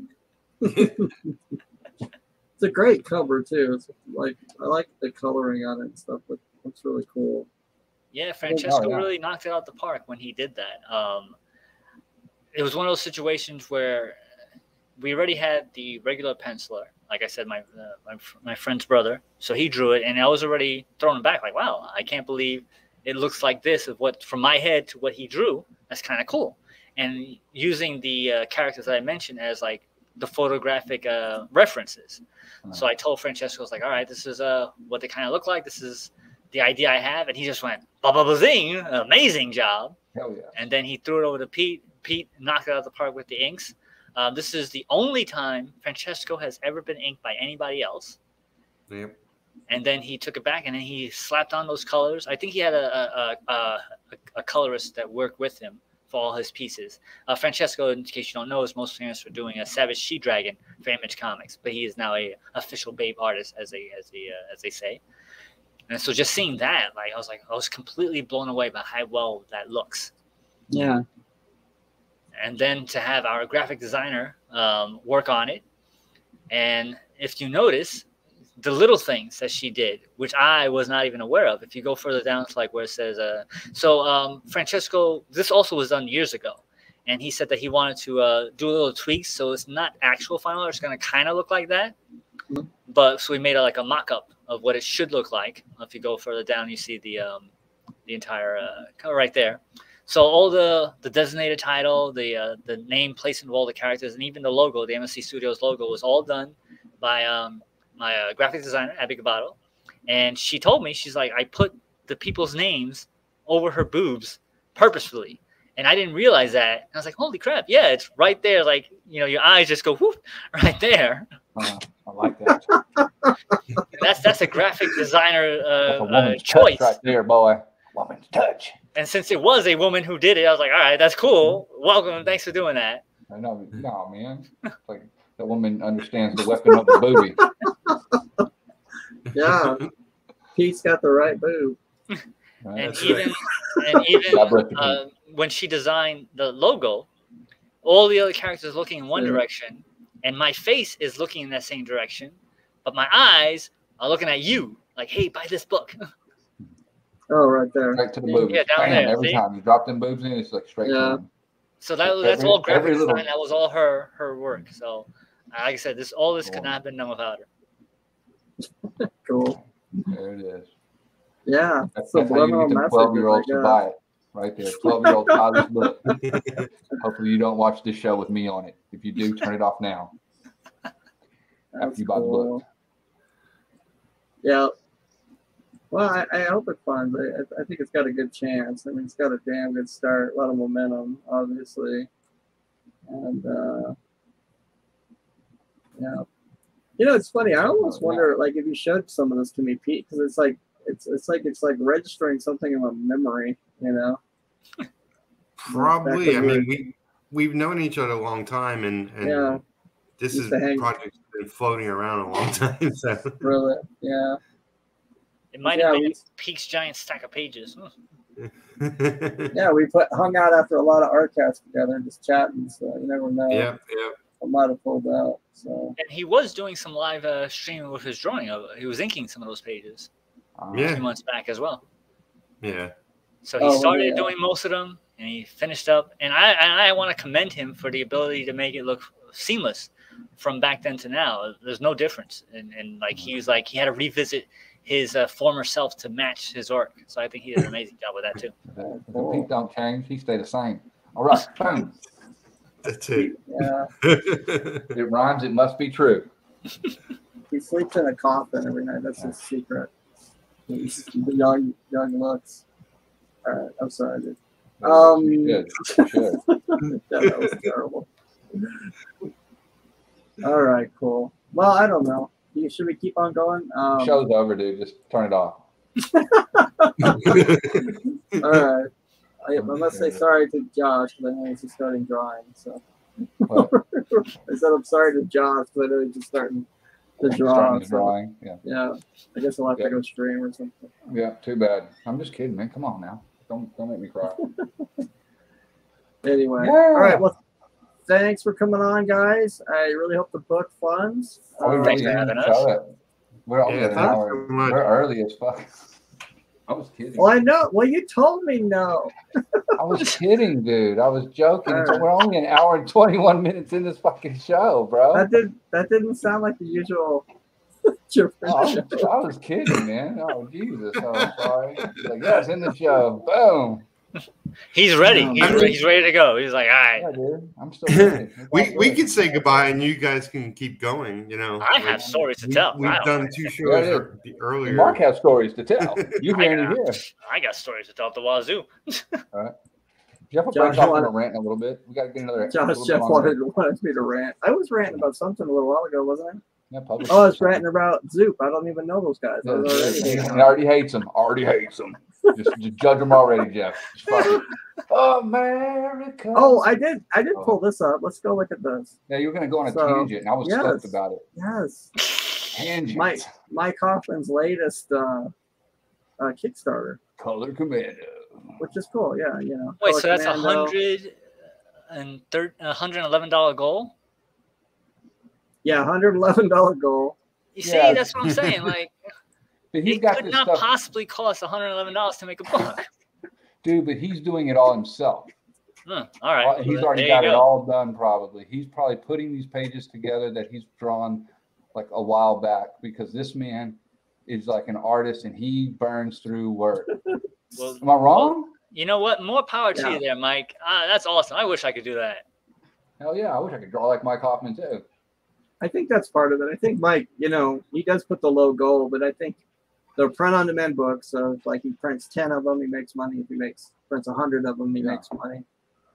It's a great cover too. It's like I like the coloring on it and stuff. It looks really cool. Yeah, Francesco Oh, yeah. really knocked it out the park when he did that. Um, it was one of those situations where we already had the regular penciler. Like I said, my, uh, my my friend's brother. So he drew it, and I was already thrown back. Like, wow, I can't believe it looks like this. Of what from my head to what he drew. That's kind of cool. And using the uh, characters that I mentioned as like the photographic uh, references. So I told Francesco, I was like, all right, this is uh, what they kind of look like. This is the idea I have. And he just went, ba ba ba zing, amazing job. Hell yeah. And then he threw it over to Pete. Pete knocked it out of the park with the inks. Uh, this is the only time Francesco has ever been inked by anybody else. Yep. And then he took it back and then he slapped on those colors. I think he had a a, a, a, a colorist that worked with him for all his pieces. Uh, Francesco, in case you don't know, is most famous for doing a Savage She Dragon for Image Comics, but he is now a official Babe artist, as they as they uh, as they say. And so just seeing that, like I was like, I was completely blown away by how well that looks. Yeah. And then to have our graphic designer um, work on it, and if you notice, the little things that she did, which I was not even aware of. If you go further down, it's like where it says, uh, so um, Francesco, this also was done years ago. And he said that he wanted to uh, do a little tweaks. So it's not actual final art. It's going to kind of look like that. Mhm. But so we made a, like a mock-up of what it should look like. If you go further down, you see the um, the entire uh, color right there. So all the, the designated title, the uh, the name, placement of all the characters, and even the logo, the M S C Studios logo, was all done by um, my uh, graphic designer, Abby Gabato. And she told me, she's like, I put the people's names over her boobs purposefully. And I didn't realize that. And I was like, holy crap, yeah, it's right there. Like, you know, your eyes just go whoop right there. Uh, I like that. That's that's a graphic designer That's a uh, uh, woman's choice. touch right there, boy. Woman's touch. And since it was a woman who did it, I was like, all right, that's cool. Welcome. Thanks for doing that. I know, no, man. It's like the woman understands the weapon of the booby. Yeah. Pete's got the right boob. Right? And That's even and even God bless you, uh, when she designed the logo, all the other characters looking in one Yeah. direction, and my face is looking in that same direction, but my eyes are looking at you. Like, hey, buy this book. Oh, right there. Straight to the boobs. Yeah, down Bam, there, every see? time you drop them boobs in, it's like straight Yeah. to them. So that Every- that's all graphic every design. little- That was all her her work. So, like I said, this all this could Cool. not have been done without her. Cool. There it is. Yeah. That's, that's how you Subliminal get the messages, twelve year olds I to guess. buy it. Right there. twelve year old buy this book. Hopefully you don't watch this show with me on it. If you do, turn it off now. That's you buy the book. cool. Yeah. Well, I, I hope it finds. I, I think it's got a good chance. I mean, it's got a damn good start. A lot of momentum, obviously. And, uh, yeah. You know, it's funny. I almost Yeah. wonder, like, if you showed some of this to me, Pete, because it's like, it's it's like it's like registering something in my memory, you know? Probably. Back I when we mean, we we've known each other a long time, and and Yeah. this Used is to hang- project's been floating around a long time. So Really, yeah. It might Yeah, have been we- Peak's giant stack of pages. Hmm. Yeah, we put hung out after a lot of art cats together and just chatting, so you never know. yeah, yeah. I might have pulled out. So And he was doing some live uh, streaming with his drawing of it. He was inking some of those pages Uh, a Yeah. few months back as well. Yeah. So he Oh, started yeah. doing most of them, and he finished up. And I and I want to commend him for the ability to make it look seamless from back then to now. There's no difference, and and like he was like he had to revisit his uh, former self to match his work. So I think he did an amazing job with that too. If Pete don't change, he stay the same. All right. Boom. That's it. yeah, It rhymes. It must be true. he sleeps in a coffin every night. That's his secret. He's the young young looks. All right, I'm sorry, dude. Um, You should. You should. Yeah, that was terrible. All right, cool. Well, I don't know. You- Should we keep on going? Um, Show's over, dude. Just turn it off. all right. I, I must say sorry to Josh because I know he's just starting drawing. So What? I said I'm sorry to Josh because I know he's just starting to draw. Starting the so, drawing. Yeah. yeah, I guess I'll have Yeah. to go stream or something. Yeah. Too bad. I'm just kidding, man. Come on now. Don't don't make me cry. Anyway, Yeah. all right. Well, thanks for coming on, guys. I really hope the book funds. Oh, we Um, Thanks really for didn't having us. show it. We're only Yeah, at an thanks hour. so much. We're early as fuck. I was kidding. well, I know. Well, you told me no. I was kidding, dude. I was joking. It's, Alright. we're only an hour and twenty-one minutes in this fucking show, bro. That did. That didn't sound like the usual. Different Oh, I, was, show. I was kidding, man. Oh, Jesus. Oh, I'm sorry. He's like, yeah, it's in the show. Boom. He's ready. Um, He's, re- he's ready to go. He's like, all right, Yeah, dude. I'm still ready. It's all we we good. can say goodbye, and you guys can keep going. You know, I Like, have stories to we, tell. We've I don't done mind. two Yeah, shows it ear- earlier. Mark has stories to tell. You I hearing it got- here. I got stories to tell at the wazoo. Jeff will Josh, break off wanna- and rant a little bit. We got to get another. Josh little Jeff bit longer. wanted, wanted me to rant. I was ranting about something a little while ago, wasn't I? Yeah, publish Oh, I was something. ranting about Zoop. I don't even know those guys. I Yeah, was already he hating them. already hates him. Already hates him. Just, just judge him already, Jeff. Just fuck it. America. Oh, I did. I did Oh. pull this up. Let's go look at this. Yeah, you were gonna go on a So, tangent, and I was yes. stoked about it. Yes, Tangent. Mike Mike Hoffman's latest uh, uh, Kickstarter, Color Commando. which is cool. Yeah, you know. Wait, Color so that's a Commando. hundred and thir- a hundred eleven dollar goal? Yeah, one hundred eleven dollar goal. You see, Yeah. that's what I'm saying. Like, But he's it got could this not stuff, possibly cost one hundred eleven dollars to make a book. dude. But he's doing it all himself. Hmm, all right, All- he's well, already there got you it go. all done. Probably he's probably putting these pages together that he's drawn like a while back because this man is like an artist and he burns through work. Well, Am I wrong? you know what? More power to Yeah. you there, Mike. Ah, that's awesome. I wish I could do that. Hell yeah! I wish I could draw like Mike Hoffman too. I think that's part of it. I think Mike, you know, he does put the low goal, but I think the print on demand books, so if like he prints ten of them, he makes money. If he makes prints a hundred of them, he Yeah. makes money.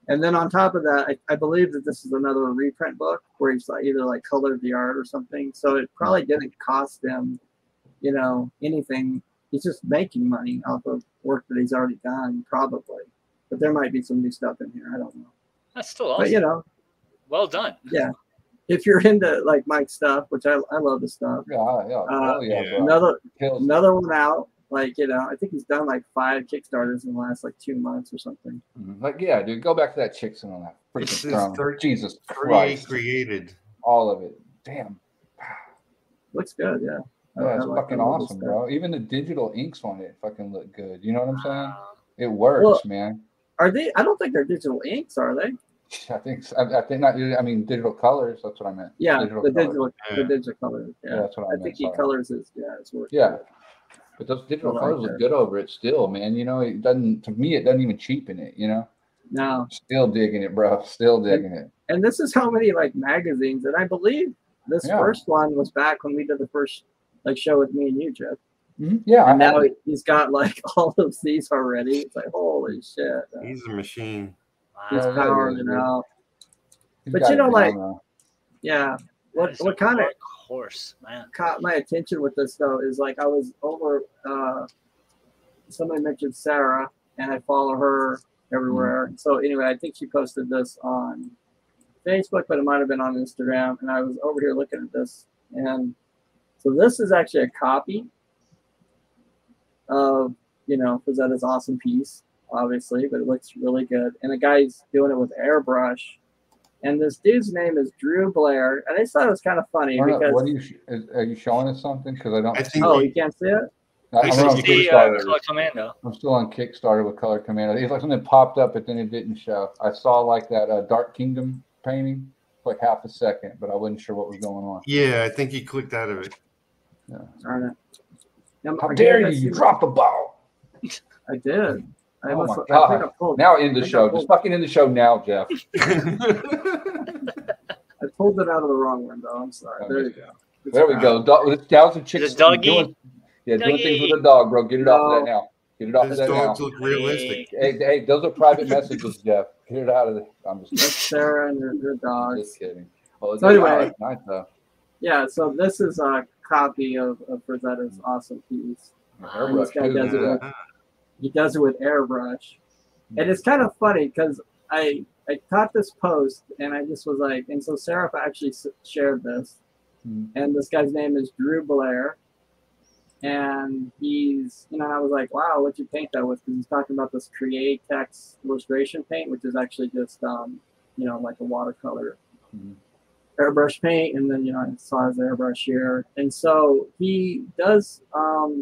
And then on top of that, I, I believe that this is another reprint book where he's like either like colored the art or something. So it probably didn't cost him, you know, anything. He's just making money off of work that he's already done, probably. But there might be some new stuff in here. I don't know. That's still awesome. But you know, well done. yeah. If you're into like Mike's stuff, which I, I love the stuff. Yeah, yeah, Uh, hell yeah, yeah. bro. Another Kills. another one out. Like, you know, I think he's done like five Kickstarters in the last like two months or something. Mhm. Like, yeah, dude, go back to that chick sitting on that It's freaking his throne. third- Jesus Create Christ, created. all of it. Damn, Looks good, yeah. I- yeah, I it's like- fucking I love this awesome, stuff. bro. Even the digital inks on it fucking look good. You know what I'm saying? Uh, It works, Well- man. Are they? I don't think they're digital inks, are they? I think so. I, I think not. I mean, digital colors. That's what I meant. Yeah, digital the colors. digital, Yeah. the digital colors. Yeah, Yeah, that's what I, I meant. think he sorry. colors his yeah his work. Yeah. But those digital I like colors look that. good over it still, man. You know, it doesn't. To me, it doesn't even cheapen it. You know, No, still digging it, bro. Still digging it. and this is how many like magazines, and I believe this Yeah. first one was back when we did the first like show with me and you, Jeff. Mhm. Yeah, I And now have he- it. he's got like all of these already. It's like holy shit, uh, He's a machine. he's Yeah, yeah, powering he it is, dude. out. He's but got you know, it like- down, though. Yeah. that What is a what kind of horse, man? caught my attention with this though is like I was over. Uh, somebody mentioned Sarah, and I follow her everywhere. So anyway, I think she posted this on Facebook, but it might have been on Instagram. And I was over here looking at this, and so this is actually a copy of you know Frazetta's awesome piece, obviously, but it looks really good. And the guy's doing it with airbrush. And this dude's name is Drew Blair, and I just thought it was kind of funny Arnold, because what are you? sh- Is, are you showing us something? Because I don't. I think oh, he- you can't see it. I- I I'm, see on See, uh, Kickstarter. Color Commando. I'm still on Kickstarter with Color Commando. It's like something popped up, but then it didn't show. I saw like that uh, Dark Kingdom painting for like half a second, but I wasn't sure what was going on. Yeah, I think he clicked out of it. Darn it. I'm- How I dare guess you? I You see- dropped the ball. I did. I Oh must, my I think God. I pulled, Now end the I think I show. pulled- Just fucking end the show now, Jeff. I pulled it out of the wrong window. I'm sorry. There you go. It's There we fine. go. Dog, that was a chicken. Is it doggy? Doing, yeah, doing Doggy. things with a dog, bro. Get it off of No. that now. Get it off His of that now. dogs look realistic. Hey, hey, those are private messages, Jeff. Get it out of there. I'm just, That's Sarah and your, your I'm dogs. just kidding. Oh, it's So anyway- it's nice though. Yeah, so this is a copy of, of Frazetta's awesome piece. Airbrush this guy too. does Look it at with- that. He does it with airbrush. And it's kind of funny because I I caught this post and I just was like, and so Sarah actually s- shared this. Hmm. And this guy's name is Drew Blair. And he's, you know, I was like, wow, what'd you paint that with? Because he's talking about this Create Text illustration paint, which is actually just, um, you know, like a watercolor Mhm. airbrush paint. And then, you know, I saw his airbrush here. And so he does, um,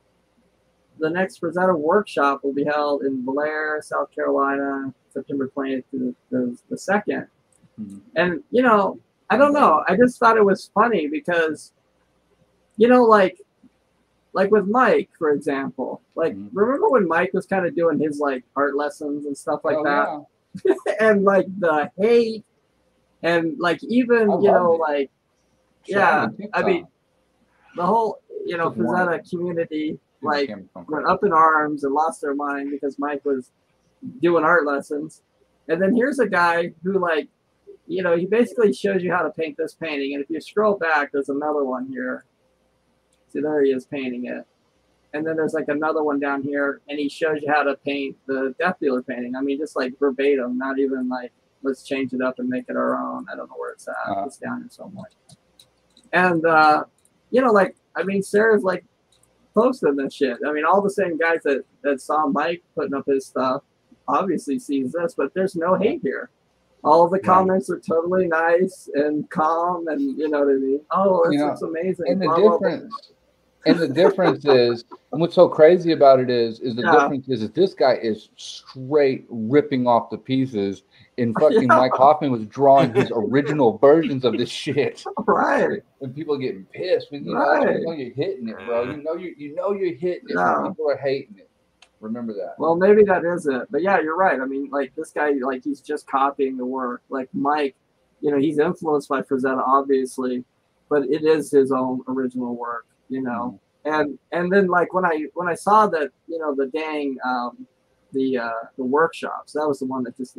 the next Frazetta workshop will be held in Blair, South Carolina, September twentieth to the, the second. Mhm. And, you know, I don't know. I just thought it was funny because, you know, like, like with Mike, for example, like, Mhm. remember when Mike was kind of doing his like art lessons and stuff like Oh, that? yeah. And like the hate and like even, I you know, loved it. like Show Yeah, me the I mean, TikTok. the whole, you know, Just one. Frazetta community, like, Came from- went up in arms and lost their mind because Mike was doing art lessons. And then here's a guy who, like, you know, he basically shows you how to paint this painting. And if you scroll back, there's another one here. See, there he is painting it. And then there's like another one down here, and he shows you how to paint the Death Dealer painting. I mean, just like verbatim, not even like, let's change it up and make it our own. I don't know where it's at. Uh-huh. It's down here somewhere. And, uh, you know, like, I mean, Sarah's like posting this shit. I mean, all the same guys that, that saw Mike putting up his stuff obviously sees this, but there's no hate here. All of the comments are totally nice and calm, and you know what I mean. Oh, this You know, looks amazing. And the blah, blah, blah. difference, and the difference is, and what's so crazy about it is, is the Yeah. difference is that this guy is straight ripping off the pieces, and fucking Yeah. Mike Hoffman was drawing his original versions of this shit. Right. And people are getting pissed, when you know, Right. you know you're hitting it, bro. You know you you know you're hitting it. Yeah. When people are hating it. Remember that. Well, maybe that is it. But yeah, you're right. I mean, like this guy, like he's just copying the work. Like Mike, you know, he's influenced by Frazetta, obviously, but it is his own original work, you know. And and then like when I when I saw that, you know, the dang um the uh the workshops, that was the one that just like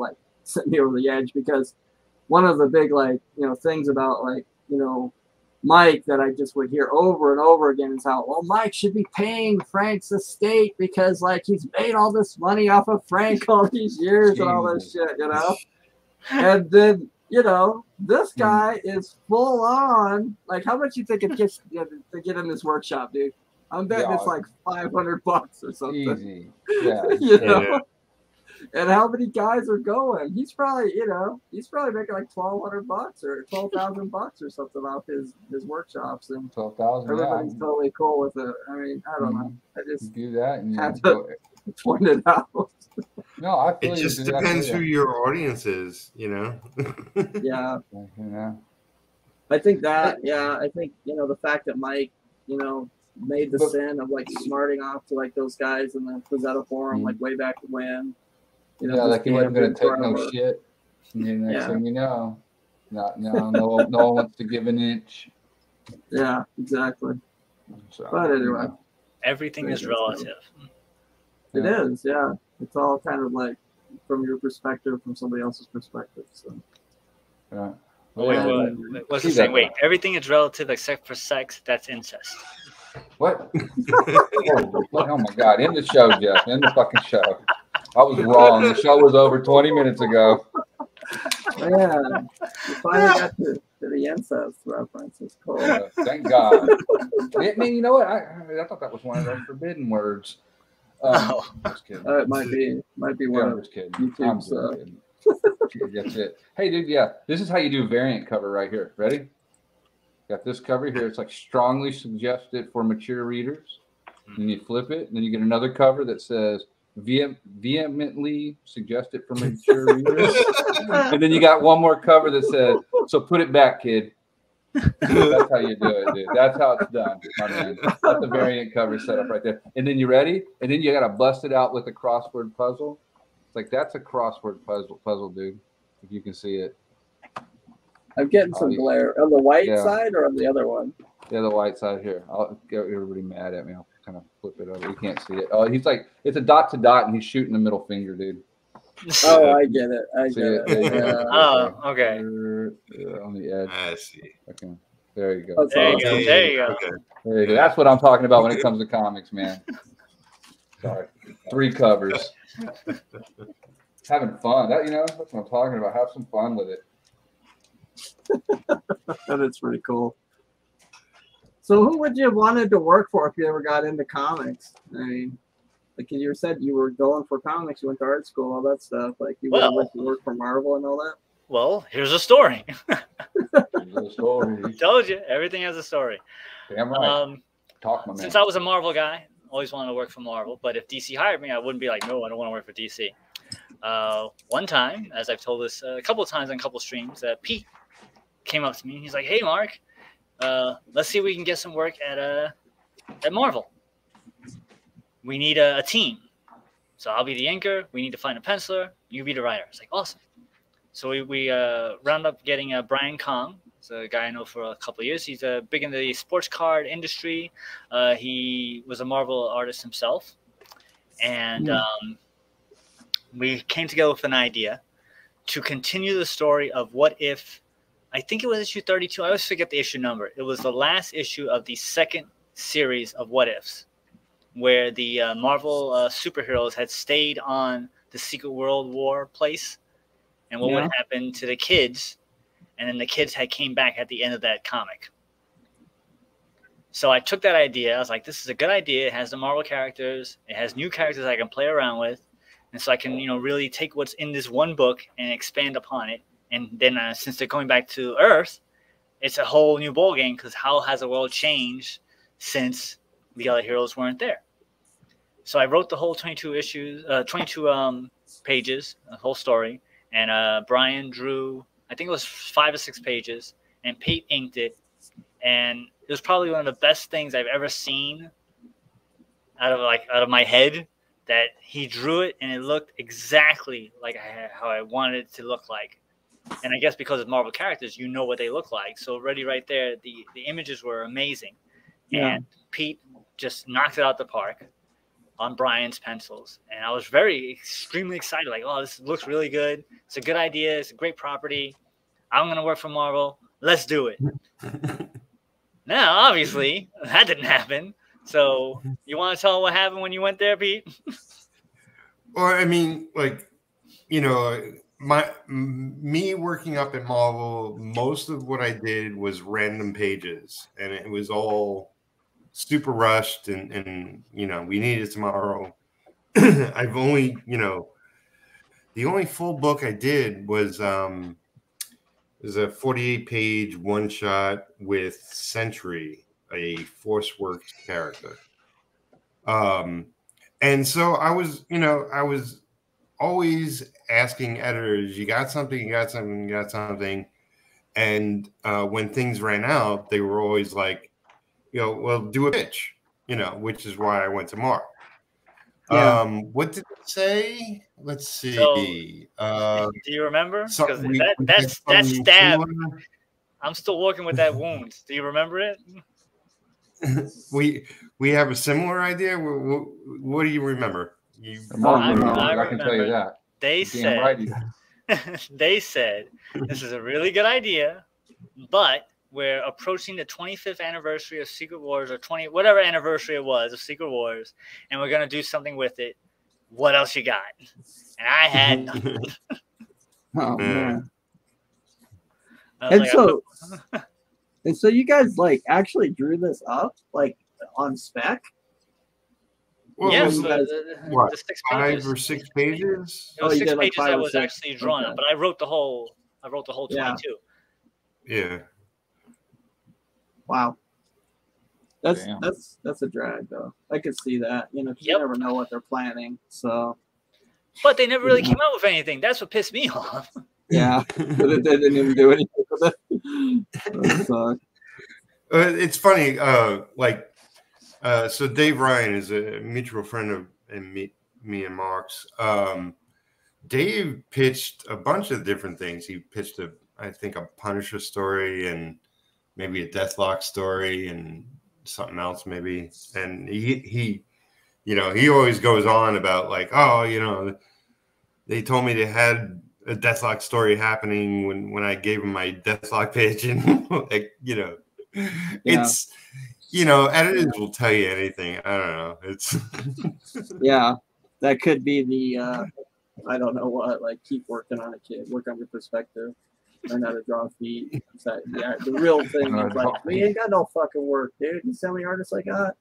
sent me over the edge because one of the big like you know things about like you know Mike that I just would hear over and over again is how well Mike should be paying Frank's estate because like he's made all this money off of Frank all these years Jesus. and all this shit, you know. And then you know this guy is full on like how much you think it gets you know, to get in this workshop, dude? I'm betting yeah, it's like five hundred bucks or something. Easy, yeah. you know? Yeah. And how many guys are going? He's probably, you know, he's probably making like twelve hundred bucks or twelve thousand bucks or something off his his workshops, and twelve thousand. Everybody's yeah. totally cool with it. I mean, I don't mm-hmm. know. I just you do that and have you to point it out. No, I feel it just depends who your audience is, you know. yeah. Yeah. I think that. Yeah, I think you know the fact that Mike, you know, made the but, sin of like smarting off to like those guys in the Rosetta Forum, mm-hmm. like way back when. You know, yeah, like he wasn't going to take no shit. And then next yeah. thing you know, not, no, no, no one wants to give an inch. Yeah, exactly. So, but anyway. Everything is relative. It yeah. is, yeah. It's all kind of like from your perspective, from somebody else's perspective. So. Yeah. Oh, wait, wait, wait, what's the saying? Wait, everything is relative except for sex. That's incest. What? oh, oh my God! End the show, Jeff. End the fucking show. I was wrong. The show was over twenty minutes ago. Man, you finally got to, to the incest reference. It's cool. Uh, thank God. I mean, you know what? I I thought that was one of those forbidden words. Um, oh. Just kidding. Uh, it might be. Might be one yeah, of just kidding. YouTube's. I'm just kidding. That's it. Hey, dude. Yeah, this is how you do variant cover right here. Ready? Got this cover here. It's like strongly suggested for mature readers. Then you flip it, and then you get another cover that says vehe- vehemently suggested for mature readers. And then you got one more cover that says, so put it back, kid. That's how you do it, dude. That's how it's done, my man. That's the variant cover set up right there. And then you ready? And then you got to bust it out with a crossword puzzle. It's like, that's a crossword puzzle, puzzle, dude, if you can see it. I'm getting some oh, glare on the white yeah. side or on the other one. Yeah, the white side here. I'll get everybody mad at me. I'll kind of flip it over. You can't see it. Oh, he's like, it's a dot to dot, and he's shooting the middle finger, dude. Oh, I get it. I see get it. it. it. Yeah. Oh, okay. Uh, on the edge. I see. Okay. There you go. That's There you awesome. go. There you go. Okay. There you go. That's what I'm talking about when it comes to comics, man. Sorry. Three covers. Having fun. That you know, that's what I'm talking about. Have some fun with it. That is pretty cool. So who would you have wanted to work for if you ever got into comics? I mean, like you said, you were going for comics, you went to art school, all that stuff. Like you Well, went to work for Marvel and all that? Well, here's a story. Here's the story. Told you, everything has a story. Damn right. Um, Talk, my man. since I was a Marvel guy, always wanted to work for Marvel. But if D C hired me, I wouldn't be like, no, I don't want to work for D C. Uh, one time, as I've told this uh, a couple of times on a couple of streams, uh, Pete came up to me and he's like, hey, Mark, uh, let's see if we can get some work at uh, at Marvel. We need a, a team. So I'll be the inker. We need to find a penciler. You be the writer. It's like, awesome. So we, we uh, round up getting uh, Brian Kong. He's a guy I know for a couple of years. He's uh, big in the sports card industry. Uh, he was a Marvel artist himself. And Mm. um, we came together with an idea to continue the story of what if, I think it was issue thirty-two. I always forget the issue number. It was the last issue of the second series of What Ifs, where the uh, Marvel uh, superheroes had stayed on the Secret World War place, and what Yeah. would happen to the kids, and then the kids had came back at the end of that comic. So I took that idea. I was like, this is a good idea. It has the Marvel characters. It has new characters I can play around with. And so I can, you know, really take what's in this one book and expand upon it. And then uh, since they're going back to Earth, it's a whole new ballgame because how has the world changed since the other heroes weren't there? So I wrote the whole twenty-two issues, uh, twenty-two um, pages, the whole story. And uh, Brian drew, I think it was five or six pages, and Pete inked it. And it was probably one of the best things I've ever seen out of like out of my head. That he drew it and it looked exactly like I, how I wanted it to look like. And I guess because it's Marvel characters, you know what they look like. So already right there, the, the images were amazing. Yeah. And Pete just knocked it out the park. on Brian's pencils, and I was very extremely excited. Like, oh, this looks really good. It's a good idea. It's a great property. I'm gonna work for Marvel. Let's do it. Now, obviously, that didn't happen. So, you want to tell what happened when you went there, Pete? Well, I mean, like, you know, my me working up at Marvel, most of what I did was random pages, and it was all super rushed, and and you know, we need it tomorrow. I've only, you know, the only full book I did was um was a forty-eight page one shot with Sentry, a Force Works character. Um, and so I was, you know, I was always asking editors, you got something, you got something, you got something. And uh, when things ran out, they were always like, you know, well, do a pitch, you know, which is why I went to Mark. Yeah. Um, what did it say? Let's see. So, uh, do you remember? Because something we- that, we that's did that something stab. similar. I'm still working with that wound. Do you remember it? we we have a similar idea. What, what, what do you remember? You Mark I- remembers, I I, can tell you remember. that. They Damn said right he does. they said this is a really good idea, but we're approaching the twenty-fifth anniversary of Secret Wars, or twenty whatever anniversary it was of Secret Wars, and we're gonna do something with it. What else you got? And I had nothing. Oh Yeah. man. I was And like, I so, put- and so you guys like actually drew this up like on spec? Well, yeah, it was you the, guys- the, what, the six five pages. or six pages. It was Oh, you six did, like, pages five that or was six? actually drawn Okay. up, but I wrote the whole. I wrote the whole Yeah. twenty-two. Yeah. Wow. That's Damn. that's that's a drag though. I could see that. You know, 'cause you Yep. never know what they're planning. So But they never really Yeah. came out with anything. That's what pissed me off. yeah, but it didn't even do anything with it. That sucked. Uh, it's funny. Uh, like, uh, so Dave Ryan is a mutual friend of and me, me and Mark's. Um, Dave pitched a bunch of different things. He pitched a, I think, a Punisher story and maybe a Deathlock story and something else maybe. And he he, you know, he always goes on about like, oh, you know, they told me they had a Deathlock story happening when when I gave him my Deathlock pitch, and like, you know, it's, you know, editors will tell you anything. I don't know. It's Yeah, that could be the uh, I don't know what. Like, keep working on it, kid. Work on your perspective. Learn how to draw feet. It's that, yeah, the real thing is like, we ain't got no fucking work, dude. You see how many artists I got?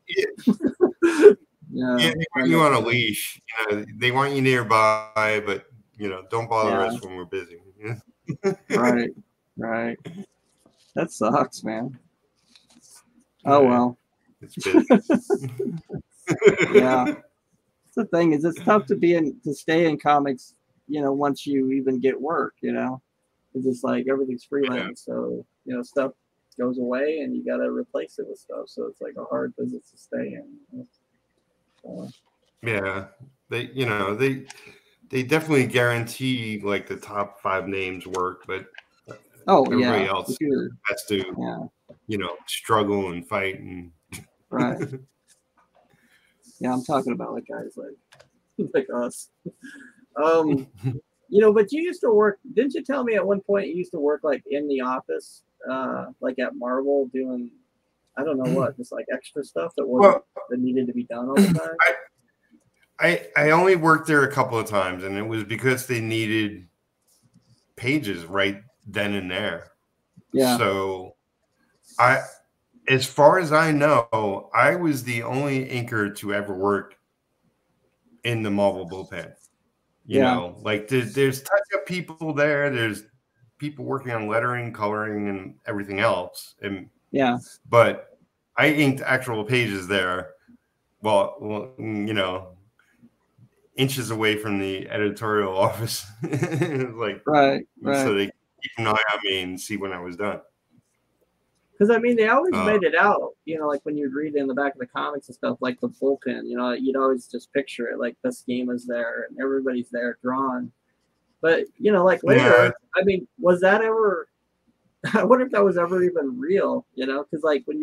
Yeah, yeah, they want you on a leash. You know, they want you nearby, but you know, don't bother Yeah. us when we're busy. right, right. That sucks, man. Oh Yeah. well. It's business. Yeah. The thing is, it's tough to be in to stay in comics. You know, once you even get work, you know, it's just like everything's freelance. So you know, stuff goes away, and you got to replace it with stuff. So it's like a hard business to stay in. You know? So, Yeah, they, you know, they they definitely guarantee like the top five names work, but oh everybody yeah, else if you're- has to, yeah, you know, struggle and fight and right. Yeah, I'm talking about like guys like like us. Um, you know, but you used to work. Didn't you tell me at one point you used to work like in the office, uh, like at Marvel, doing I don't know what, just like extra stuff that wasn't well, that needed to be done all the time. I I only worked there a couple of times, and it was because they needed pages right then and there. Yeah. So, I, as far as I know, I was the only inker to ever work in the Marvel bullpen. You Yeah. know, like there's there's touch-up people there. There's people working on lettering, coloring, and everything else. And Yeah. but I inked actual pages there. Well, well you know, inches away from the editorial office. Like, Right. Right. so they keep an eye on me and see when I was done. Because I mean, they always Uh, made it out, you know, like when you'd read in the back of the comics and stuff, like the bullpen, you know, you'd always just picture it, like the schema's there and everybody's there drawn. But you know, like later, Yeah. I mean, was that ever? I wonder if that was ever even real, you know? Because like when you read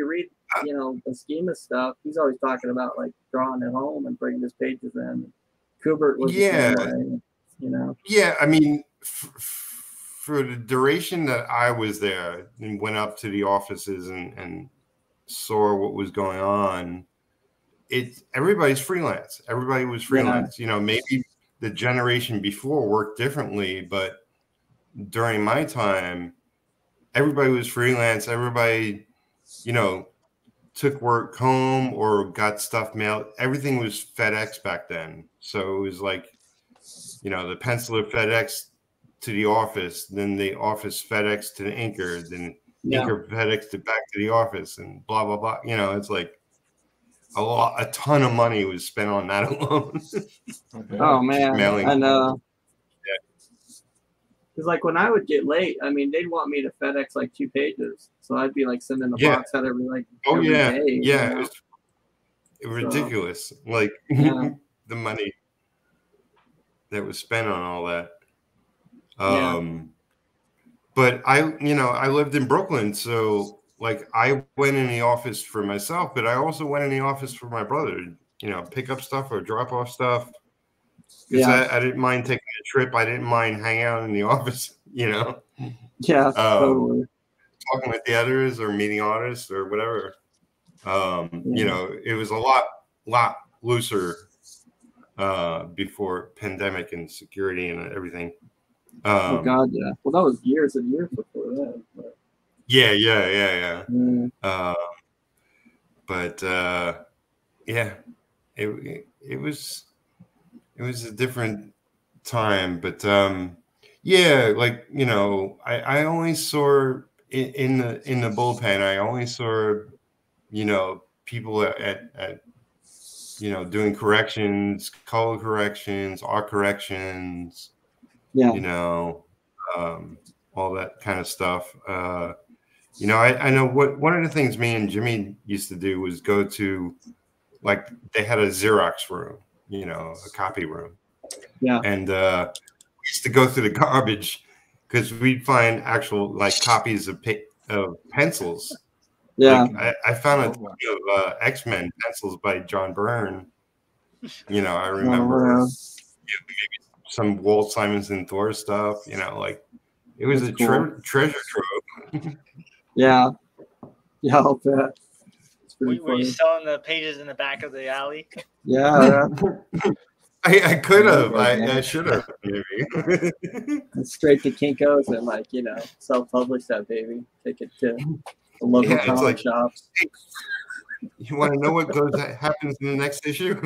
you know, the scheme of stuff, he's always talking about like drawing at home and bringing his pages in. Kubert was Yeah. the same way, you know. Yeah, I mean, f- f- for the duration that I was there and went up to the offices and, and saw what was going on, it everybody's freelance. Everybody was freelance. Yeah. You know, maybe the generation before worked differently, but during my time, everybody was freelance. Everybody, you know, took work home or got stuff mailed. Everything was FedEx back then. So it was like, you know, the penciler FedEx to the office, then the office FedEx to the inker, then yeah. inker FedEx to back to the office, and blah, blah, blah. You know, it's like a lot, a ton of money was spent on that alone. Okay. Oh, man. Mailing. I know. Because, like, when I would get late, I mean, they'd want me to FedEx, like, two pages. So I'd be, like, sending the yeah. box out every, like, oh, every yeah. day. Yeah. You know? It was ridiculous. So, like, yeah. the money that was spent on all that. Um, yeah. But I, you know, I lived in Brooklyn. So, like, I went in the office for myself, but I also went in the office for my brother, you know, pick up stuff or drop off stuff. Because yeah. I, I didn't mind taking a trip. I didn't mind hanging out in the office, you know. Yeah, um, totally. Talking with the editors or meeting artists or whatever. Um, yeah. You know, it was a lot, lot looser uh, before pandemic and security and everything. Um, oh God, yeah. Well, that was years and years before that. But... Yeah, yeah, yeah, yeah. Mm. Uh, but uh, yeah, it, it it was. It was a different time, but um, yeah, like, you know, I, I only saw in, in the in the bullpen. I only saw, you know, people at, at, at you know, doing corrections, color corrections, art corrections. Yeah, you know, um, all that kind of stuff. Uh, you know, I, I know what one of the things me and Jimmy used to do was go to, like, they had a Xerox room. You know, a copy room. Yeah. And uh, we used to go through the garbage because we'd find actual, like, copies of, pe- of pencils. Yeah. Like, I, I found a ton of uh, X-Men pencils by John Byrne. You know, I remember oh, wow. maybe some Walt Simonson Thor stuff. You know, like, it was That's a tre- cool. treasure trove. Yeah. Yeah, I'll bet. Were, were you selling the pages in the back of the alley? Yeah. I, I could have. I, I should have, maybe. Straight to Kinko's and, like, you know, self-publish that baby. Take it to the local yeah, comic like, shops. Hey, you want to know what goes happens in the next issue?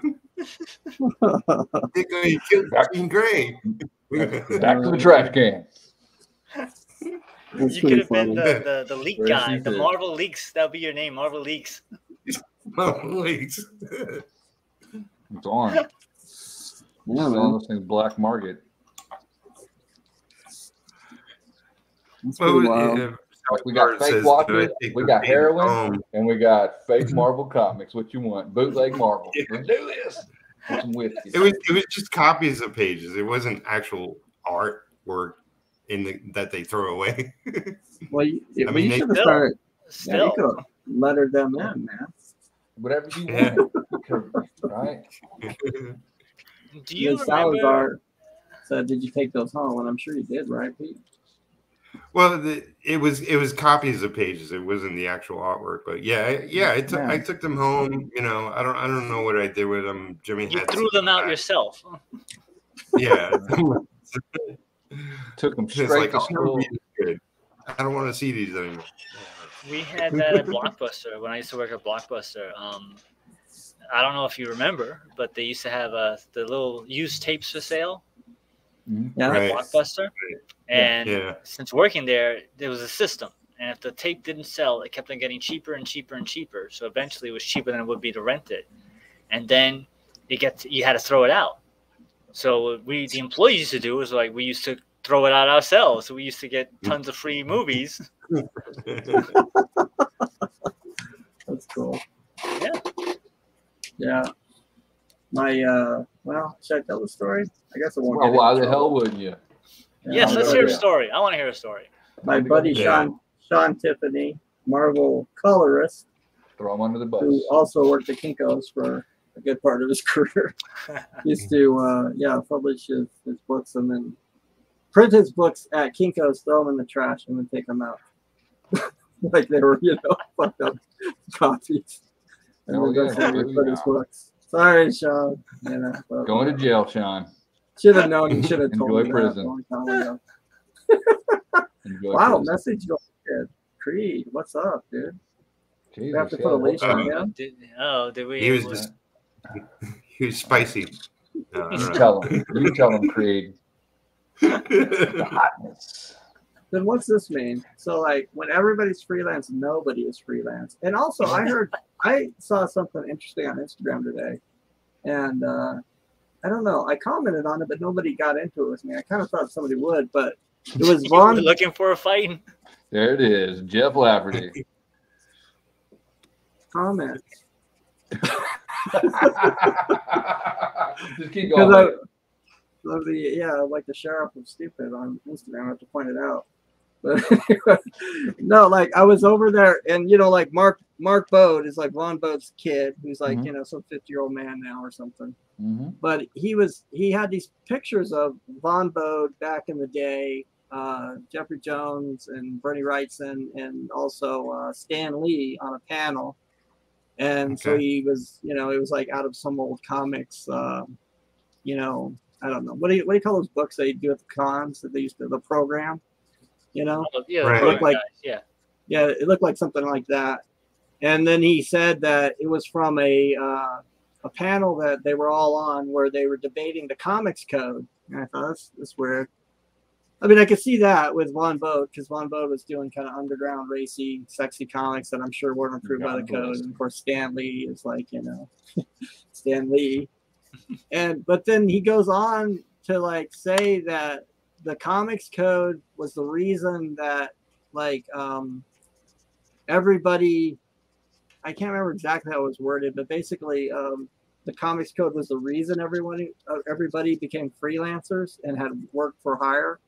They're going to kill Jean Grey. Back to the trash can. That's you could have been the, the, the leak Where guy, the Marvel Leaks. That'll be your name, Marvel Leaks. Marvel Leaks. It's on. Yeah, man. Those things black market. Well, uh, like we got fake Watcher, we got heroin, home. And we got fake Marvel comics. What you want? Bootleg Marvel. Yeah. Let's do this. Some whiskey. It was it was just copies of pages. It wasn't actual art or in the that they throw away. Well, you, I mean, you should have started. Yeah, you could have lettered them in, man. Whatever you yeah. want, right? Do you Salazar remember? Said, "Did you take those home?" And I'm sure you did, right, Pete? Well, the, it was it was copies of pages. It wasn't the actual artwork, but yeah, I, yeah, I took yeah. I took them home. You know, I don't I don't know what I did with them. Jimmy you had threw them out back. yourself. Yeah. Took them straight like, to school. Good. I don't want to see these anymore. We had that at Blockbuster when I used to work at Blockbuster. Um, I don't know if you remember, but they used to have uh, the little used tapes for sale mm-hmm. yeah. at right. Blockbuster. Right. And yeah. since working there, there was a system. And if the tape didn't sell, it kept on getting cheaper and cheaper and cheaper. So eventually it was cheaper than it would be to rent it. And then you get to, you had to throw it out. So we, the employees used to do was like we used to throw it out ourselves. So we used to get tons of free movies. That's cool. Yeah. Yeah. My, uh, well, should I tell the story? I guess I won't. Well, why the hell wouldn't you? Yeah, yes, let's hear a story. I want to hear a story. My buddy yeah. Sean, Sean Tiffany, Marvel colorist, Throw him under the bus. Who also worked at Kinko's for a good part of his career. He used to, uh, yeah, publish his, his books and then print his books at Kinko's, throw them in the trash, and then take them out. Like they were, you know, fucked up copies. And Oh, then yeah, that's where he put yeah. his books. Sorry, Sean. You know, but, Going to jail, Sean. should have known. You should have told Enjoy me prison. that a long time ago. Enjoy Wow, prison. message going good. Creed, what's up, dude? Jesus, We have to yeah, put a what- leash on him. Did, oh, did we? He was what- just he was spicy. No, I You don't know. tell him. You tell him, Creed. The hotness. Then what's this mean? So like when everybody's freelance, nobody is freelance. And also I heard I saw something interesting on Instagram today. And uh I don't know, I commented on it, but nobody got into it with me. I kind of thought somebody would, but it was You were Vaughn. looking for a fight? There it is. Jeff Lafferty. Comment. Just keep Because going. I, of the yeah, like the sheriff was stupid on Instagram. I have to point it out. But no, like I was over there, and you know, like Mark Mark Bode is like Vaughn Bode's kid, who's like Mhm. you know some fifty year old man now or something. Mhm. But he was he had these pictures of Vaughn Bode back in the day, uh, Jeffrey Jones and Bernie Wrightson, and also uh, Stan Lee on a panel. And so Okay. he was, you know, it was like out of some old comics, um, you know, I don't know. What do you what do you call those books they do at the cons that they used to the program? You know? Oh, yeah, Right. the Look like- guys, yeah. Yeah, it looked like something like that. And then he said that it was from a uh, a panel that they were all on where they were debating the comics code. And I thought that's, that's weird. I mean, I could see that with Von Bode because Von Bode was doing kind of underground, racy, sexy comics that I'm sure weren't approved by the God code. bless. And of course, Stan Lee is like, you know, Stan Lee. And but then he goes on to like say that the comics code was the reason that like um, everybody, I can't remember exactly how it was worded, but basically um, the comics code was the reason everybody uh, everybody became freelancers and had work for hire.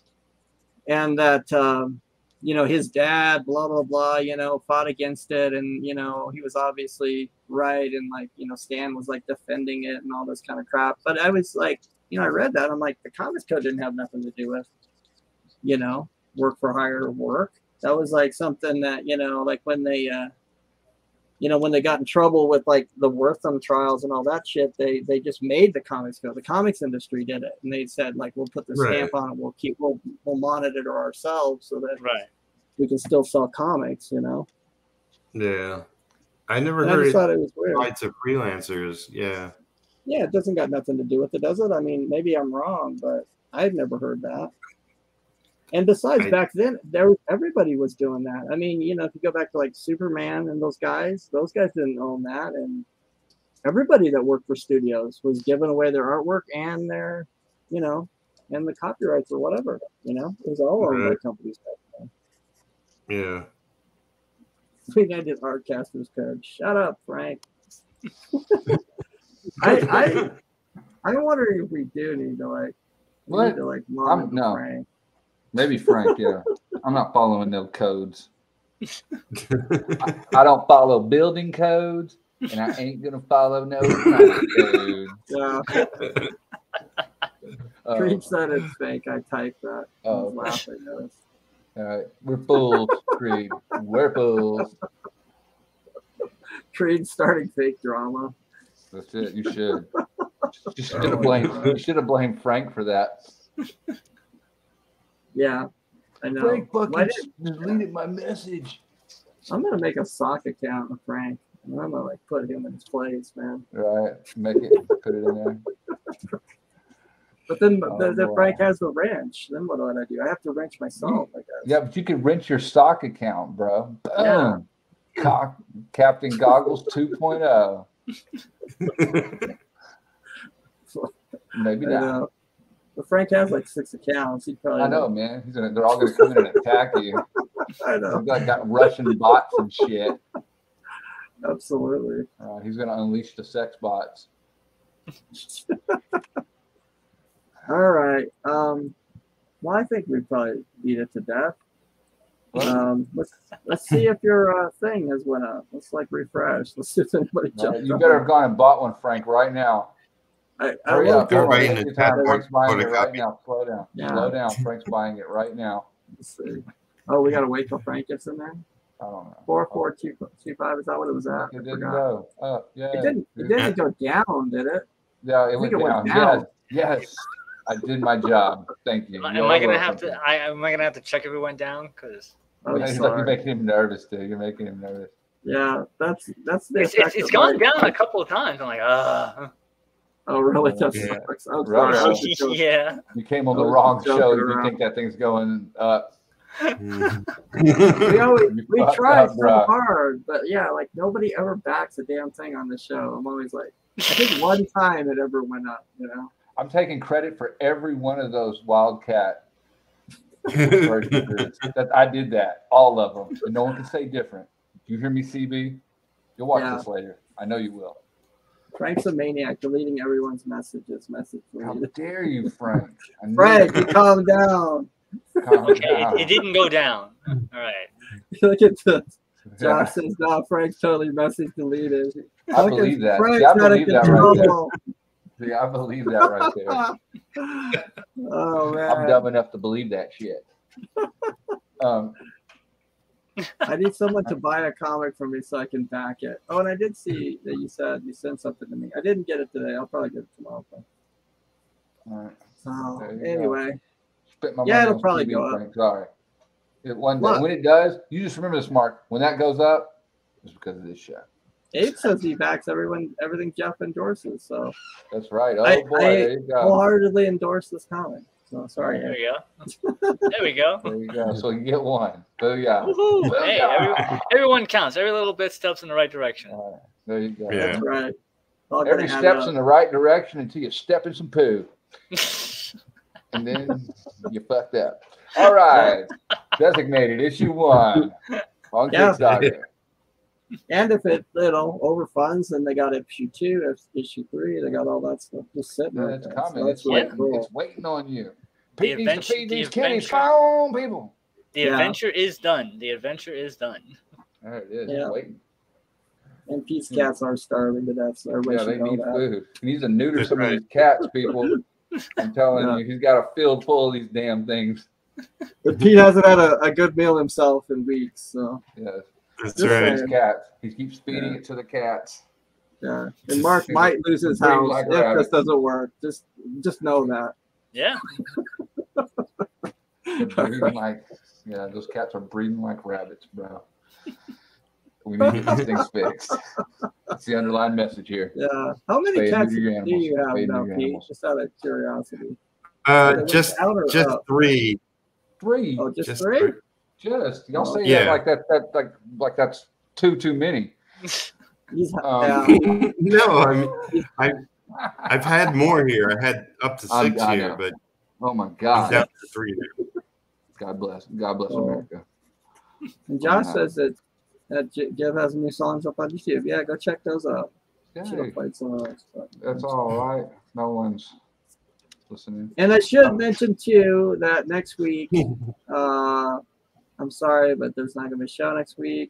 And that, um, you know, his dad, blah, blah, blah, you know, fought against it. And, you know, he was obviously right. And like, you know, Stan was like defending it and all this kind of crap. But I was like, you know, I read that. I'm like, the comics code didn't have nothing to do with, you know, work for hire work. That was like something that, you know, like when they, uh, you know, when they got in trouble with like the Wortham trials and all that shit, they they just made the comics code. The comics industry did it, and they said like, we'll put the Right. stamp on it. We'll keep we'll we'll monitor ourselves so that Right. we can still sell comics. You know. Yeah. I never And I heard just it thought it was weird. applied to freelancers. Yeah. Yeah, it doesn't got nothing to do with it, does it? I mean, maybe I'm wrong, but I've never heard that. And besides, I- back then, there everybody was doing that. I mean, you know, if you go back to like Superman and those guys, those guys didn't own that, and everybody that worked for studios was giving away their artwork and their, you know, and the copyrights or whatever. You know, it was all owned by Right. companies back then. Yeah. We needed Hardcaster's code. Shut up, Frank. I I I'm wondering if we do need to like we What? need to like monitor I'm- no. Frank. Maybe Frank, yeah. I'm not following no codes. I, I don't follow building codes, and I ain't gonna follow no comic code. Yeah, Uh, Creed said it's fake. I typed that. I Oh, was laughing at us. all right, we're fools, Creed. We're fools. Creed starting fake drama. That's it. You should. You should have blamed. You should have blamed Frank for that. Yeah, I know. Frank Why fucking did- deleted my message. I'm gonna make a sock account with Frank. And I'm gonna like put him in his place, man. Right, make it, put it in there. But then, Oh, the, the boy. Frank has the wrench. Then what do I do? I have to wrench myself, I guess. Yeah, but you could rent your stock account, bro. Boom. Yeah. Cock, Captain Goggles two point oh. Maybe I not. know. But Frank has like six accounts. He probably. I know, man. He's gonna. They're all gonna come in and attack you. I know. He's got, got Russian bots and shit. Absolutely. Uh, he's gonna unleash the sex bots. All right. Um, well, I think we probably beat it to death. Um, let's let's see if your uh, thing has went up. Let's like refresh. Let's see if anybody jumped. Uh, you better have gone and bought one, Frank, right now. I, I Hurry will up! get Right one. in the chat Frank's box, buying put it a right copy. now. Slow down. Yeah. Slow down. Frank's buying it right now. Let's see. Oh, we gotta wait till Frank gets in there. I don't know. Four four two two five. Is that what it was at? It I didn't forgot. go up. Yeah. It didn't. It didn't go down, did it? Yeah, it I went think it down. went down. Yes. Yes. I did my job. Thank you. Am I, You're am I gonna welcome. have to? I am I gonna have to check if it went down? Because I'm He's like, you're sorry. making him nervous, dude. You're making him nervous. Yeah, that's that's the it's, it's, effect it's of, gone like- down a couple of times. I'm like, uh Oh, really? That Yeah. sucks. I'm Right. sorry. I was just joking. yeah. You came on I the was wrong just joking show if you around. think that thing's going up. We always You we fucked try up, so bro. hard, but yeah, like nobody ever backs a damn thing on the show. I'm always like, I think one time it ever went up. You know. I'm taking credit for every one of those Wildcat purchases. That I did that, all of them, and no one can say different. You hear me, C B? You'll watch Yeah. this later. I know you will. Frank's a maniac, deleting everyone's messages. Message How deleted. dare you, Frank? I knew Frank, you it. calm down. Calm Okay, down. it, it didn't go down. All right. Look at this. Yeah, Josh says, "No, Frank's totally message deleted." I Look at believe that. Frank's See, I out of believe that right there. control. See, I believe that right there. Oh man, I'm dumb enough to believe that shit. Um, I need someone to buy a comic for me so I can back it. Oh, and I did see that you said you sent something to me. I didn't get it today. I'll probably get it tomorrow. But, all right. so There you anyway, Spit my Yeah, money it'll on probably T V, go up. Frank. Sorry. It, one day, Look. when it does, you just remember this, Mark. When that goes up, it's because of this show. Abe says he backs everyone, everything Jeff endorses. So That's right. Oh I- boy, I there you go. wholeheartedly endorse this comic. So sorry, There Abe. we go. There we go. There you go. So you get one. Booyah. Woohoo. Hey, Booyah. everyone, everyone counts. Every little bit steps in the right direction. All right. There you go. Yeah. That's right. All Every gonna add step's up. in the right direction until you step in some poo, and then you fucked up. All right. Designated issue one. On Yeah. Kickstarter. And if it, you know, over funds, then they got issue two, if issue three, they got all that stuff just sitting Yeah, right it's there. coming. So it's that's really waiting. cool. It's waiting on you. The Pete needs to adventure- feed the these kitties. adventure- Come on, people. The Yeah. adventure is done. The adventure is done. There it is. Yeah. It's waiting. And Pete's cats are starving to death, so everybody Yeah, should they know need that. food. He needs to neuter That's some right. of these cats, people. I'm telling Yeah. you, he's got a field full of these damn things. But Pete hasn't had a, a good meal himself in weeks, so Yes. That's Just right. These cats. He keeps feeding Yeah. it to the cats. yeah. And Mark might lose his Breathe house like if rabbits. this doesn't work. Just just know that. Yeah. They're breathing like, yeah, those cats are breathing like rabbits, bro. We need to get these things fixed. That's the underlying message here. Yeah. How many Spay and cats neuter your do you animals. have Spay and now, neuter your Pete? animals. Just out of curiosity. Uh, Is it just out or just up? three. Three. Oh, just, Just three? three. Just y'all Oh, say that yeah. like that that like like that's too too many. He's, Um, yeah. No, I mean, I I've had more here. I had up to I- six I here, know. but Oh my I'm God. down to three now. God bless. God bless Oh. America. And Josh Yeah. says that that J- Jeff has new songs up on YouTube. Yeah, go check those out. Should Hey, have played some of those. but- that's all right. No one's listening. And I should mention too that next week, uh, I'm sorry, but there's not gonna be a show next week.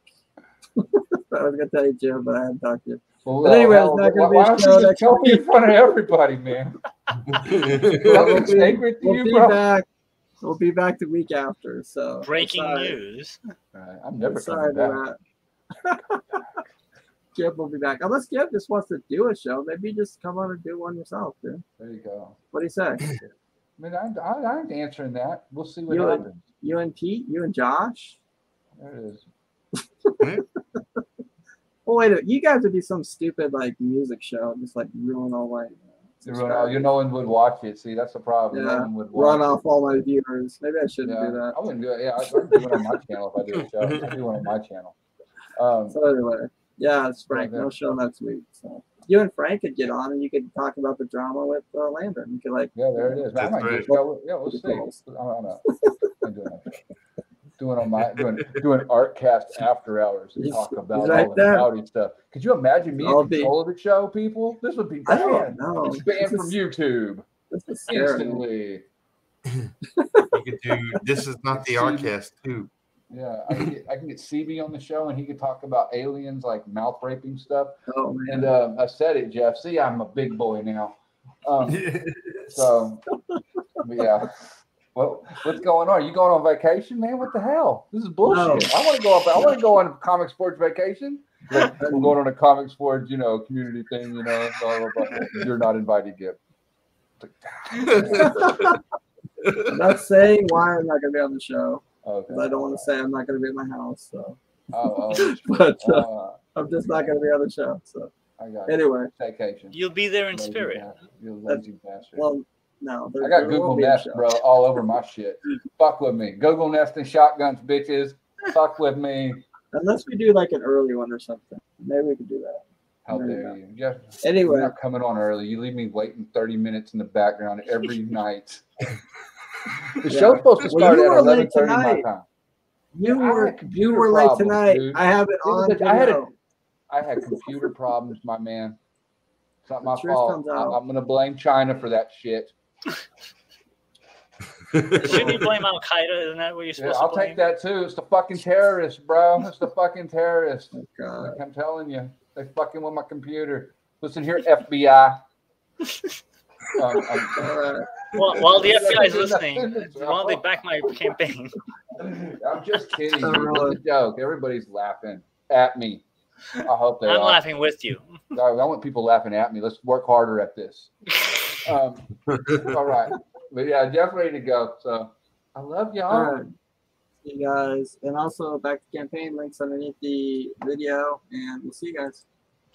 I was gonna tell you, Jim, but I hadn't talked to you. Well, But anyway, hell, it's not gonna why, be a why don't show you just next tell me week. in front of everybody, man? That We'll looks be- sacred to we'll you, be bro. back. We'll be back the week after. So Breaking sorry. news. All right, I'm never Sorry coming back. about that. Gib will be back. Unless Gib just wants to do a show, maybe just come on and do one yourself, dude. There you go. What do you say? I mean, I, I, I ain't answering that. We'll see what You and- happens. You and Pete? You and Josh? There it is. Oh wait, a minute. You guys would do some stupid like music show, just like ruin all my. You know, you no one would watch it. See, that's the problem. Yeah, No one would watch Run it. off all my viewers. Maybe I shouldn't Yeah, do that. I wouldn't do it. Yeah, I'd do one on my channel if I do a show. I'd do one on my channel. Um, So anyway, yeah, it's Frank. Yeah, yeah. No show next week. So you and Frank could get on, and you could talk about the drama with uh, Landon. You could like, yeah, there it is. I That's might do a right. show. Yeah, we'll see. I don't know. I'm doing it. Doing on my doing doing Artcast after hours and He's- talk about he's all right the there. rowdy stuff. Could you imagine me I'll in be- control of the show, people? This would be I don't banned. know. It's banned This from is- YouTube This is scary. instantly. You could do this is not the Artcast too. Yeah, I can get, I can get C B on the show, and he could talk about aliens, like mouth raping stuff. Oh man. And uh, I said it, Jeff. See, I'm a big boy now. Um, so, yeah. Well, what's going on? You going on vacation, man? What the hell? This is bullshit. No. I want to go up. I want to go on a comic sports vacation. Like, we're going on a comic sports, you know, community thing. You know, blah, blah, blah. You're not invited, Gib. I'm not saying why I'm not going to be on the show. Okay. I don't want to say I'm not going to be at my house. So, oh, oh but uh, uh, I'm just not going to be on the show. So, I got anyway, vacation. You'll be there in lazy spirit. Bastard. You lazy bastard. Well, no, I got Google Nest, bro, all over my shit. Fuck with me. Google Nest and shotguns, bitches. Fuck with me. Unless we do like an early one or something, maybe we could do that. How dare you? Jeff, anyway, you're not coming on early. You leave me waiting thirty minutes in the background every night. The yeah. show's supposed to start well, at eleven thirty my time. You yeah, were you were late problems, tonight. Dude. I have it on. A, I had a, I had computer problems, my man. It's not my fault. I'm, I'm going to blame China for that shit. Shouldn't you blame Al Qaeda? Isn't that what you're supposed yeah, I'll to blame? take that too. It's the fucking terrorists, bro. It's the fucking terrorists. Oh, like I'm telling you, they fucking with my computer. Listen here, F B I. um, uh, well, while the F B I is listening, while they back my campaign. I'm just kidding. It's a joke. Everybody's laughing at me. I hope they I'm are. laughing with you. I, I want people laughing at me. Let's work harder at this. Um, all right. But yeah, Jeff ready to go. So I love y'all. All right. See you guys. And also back to campaign links underneath the video. And we'll see you guys.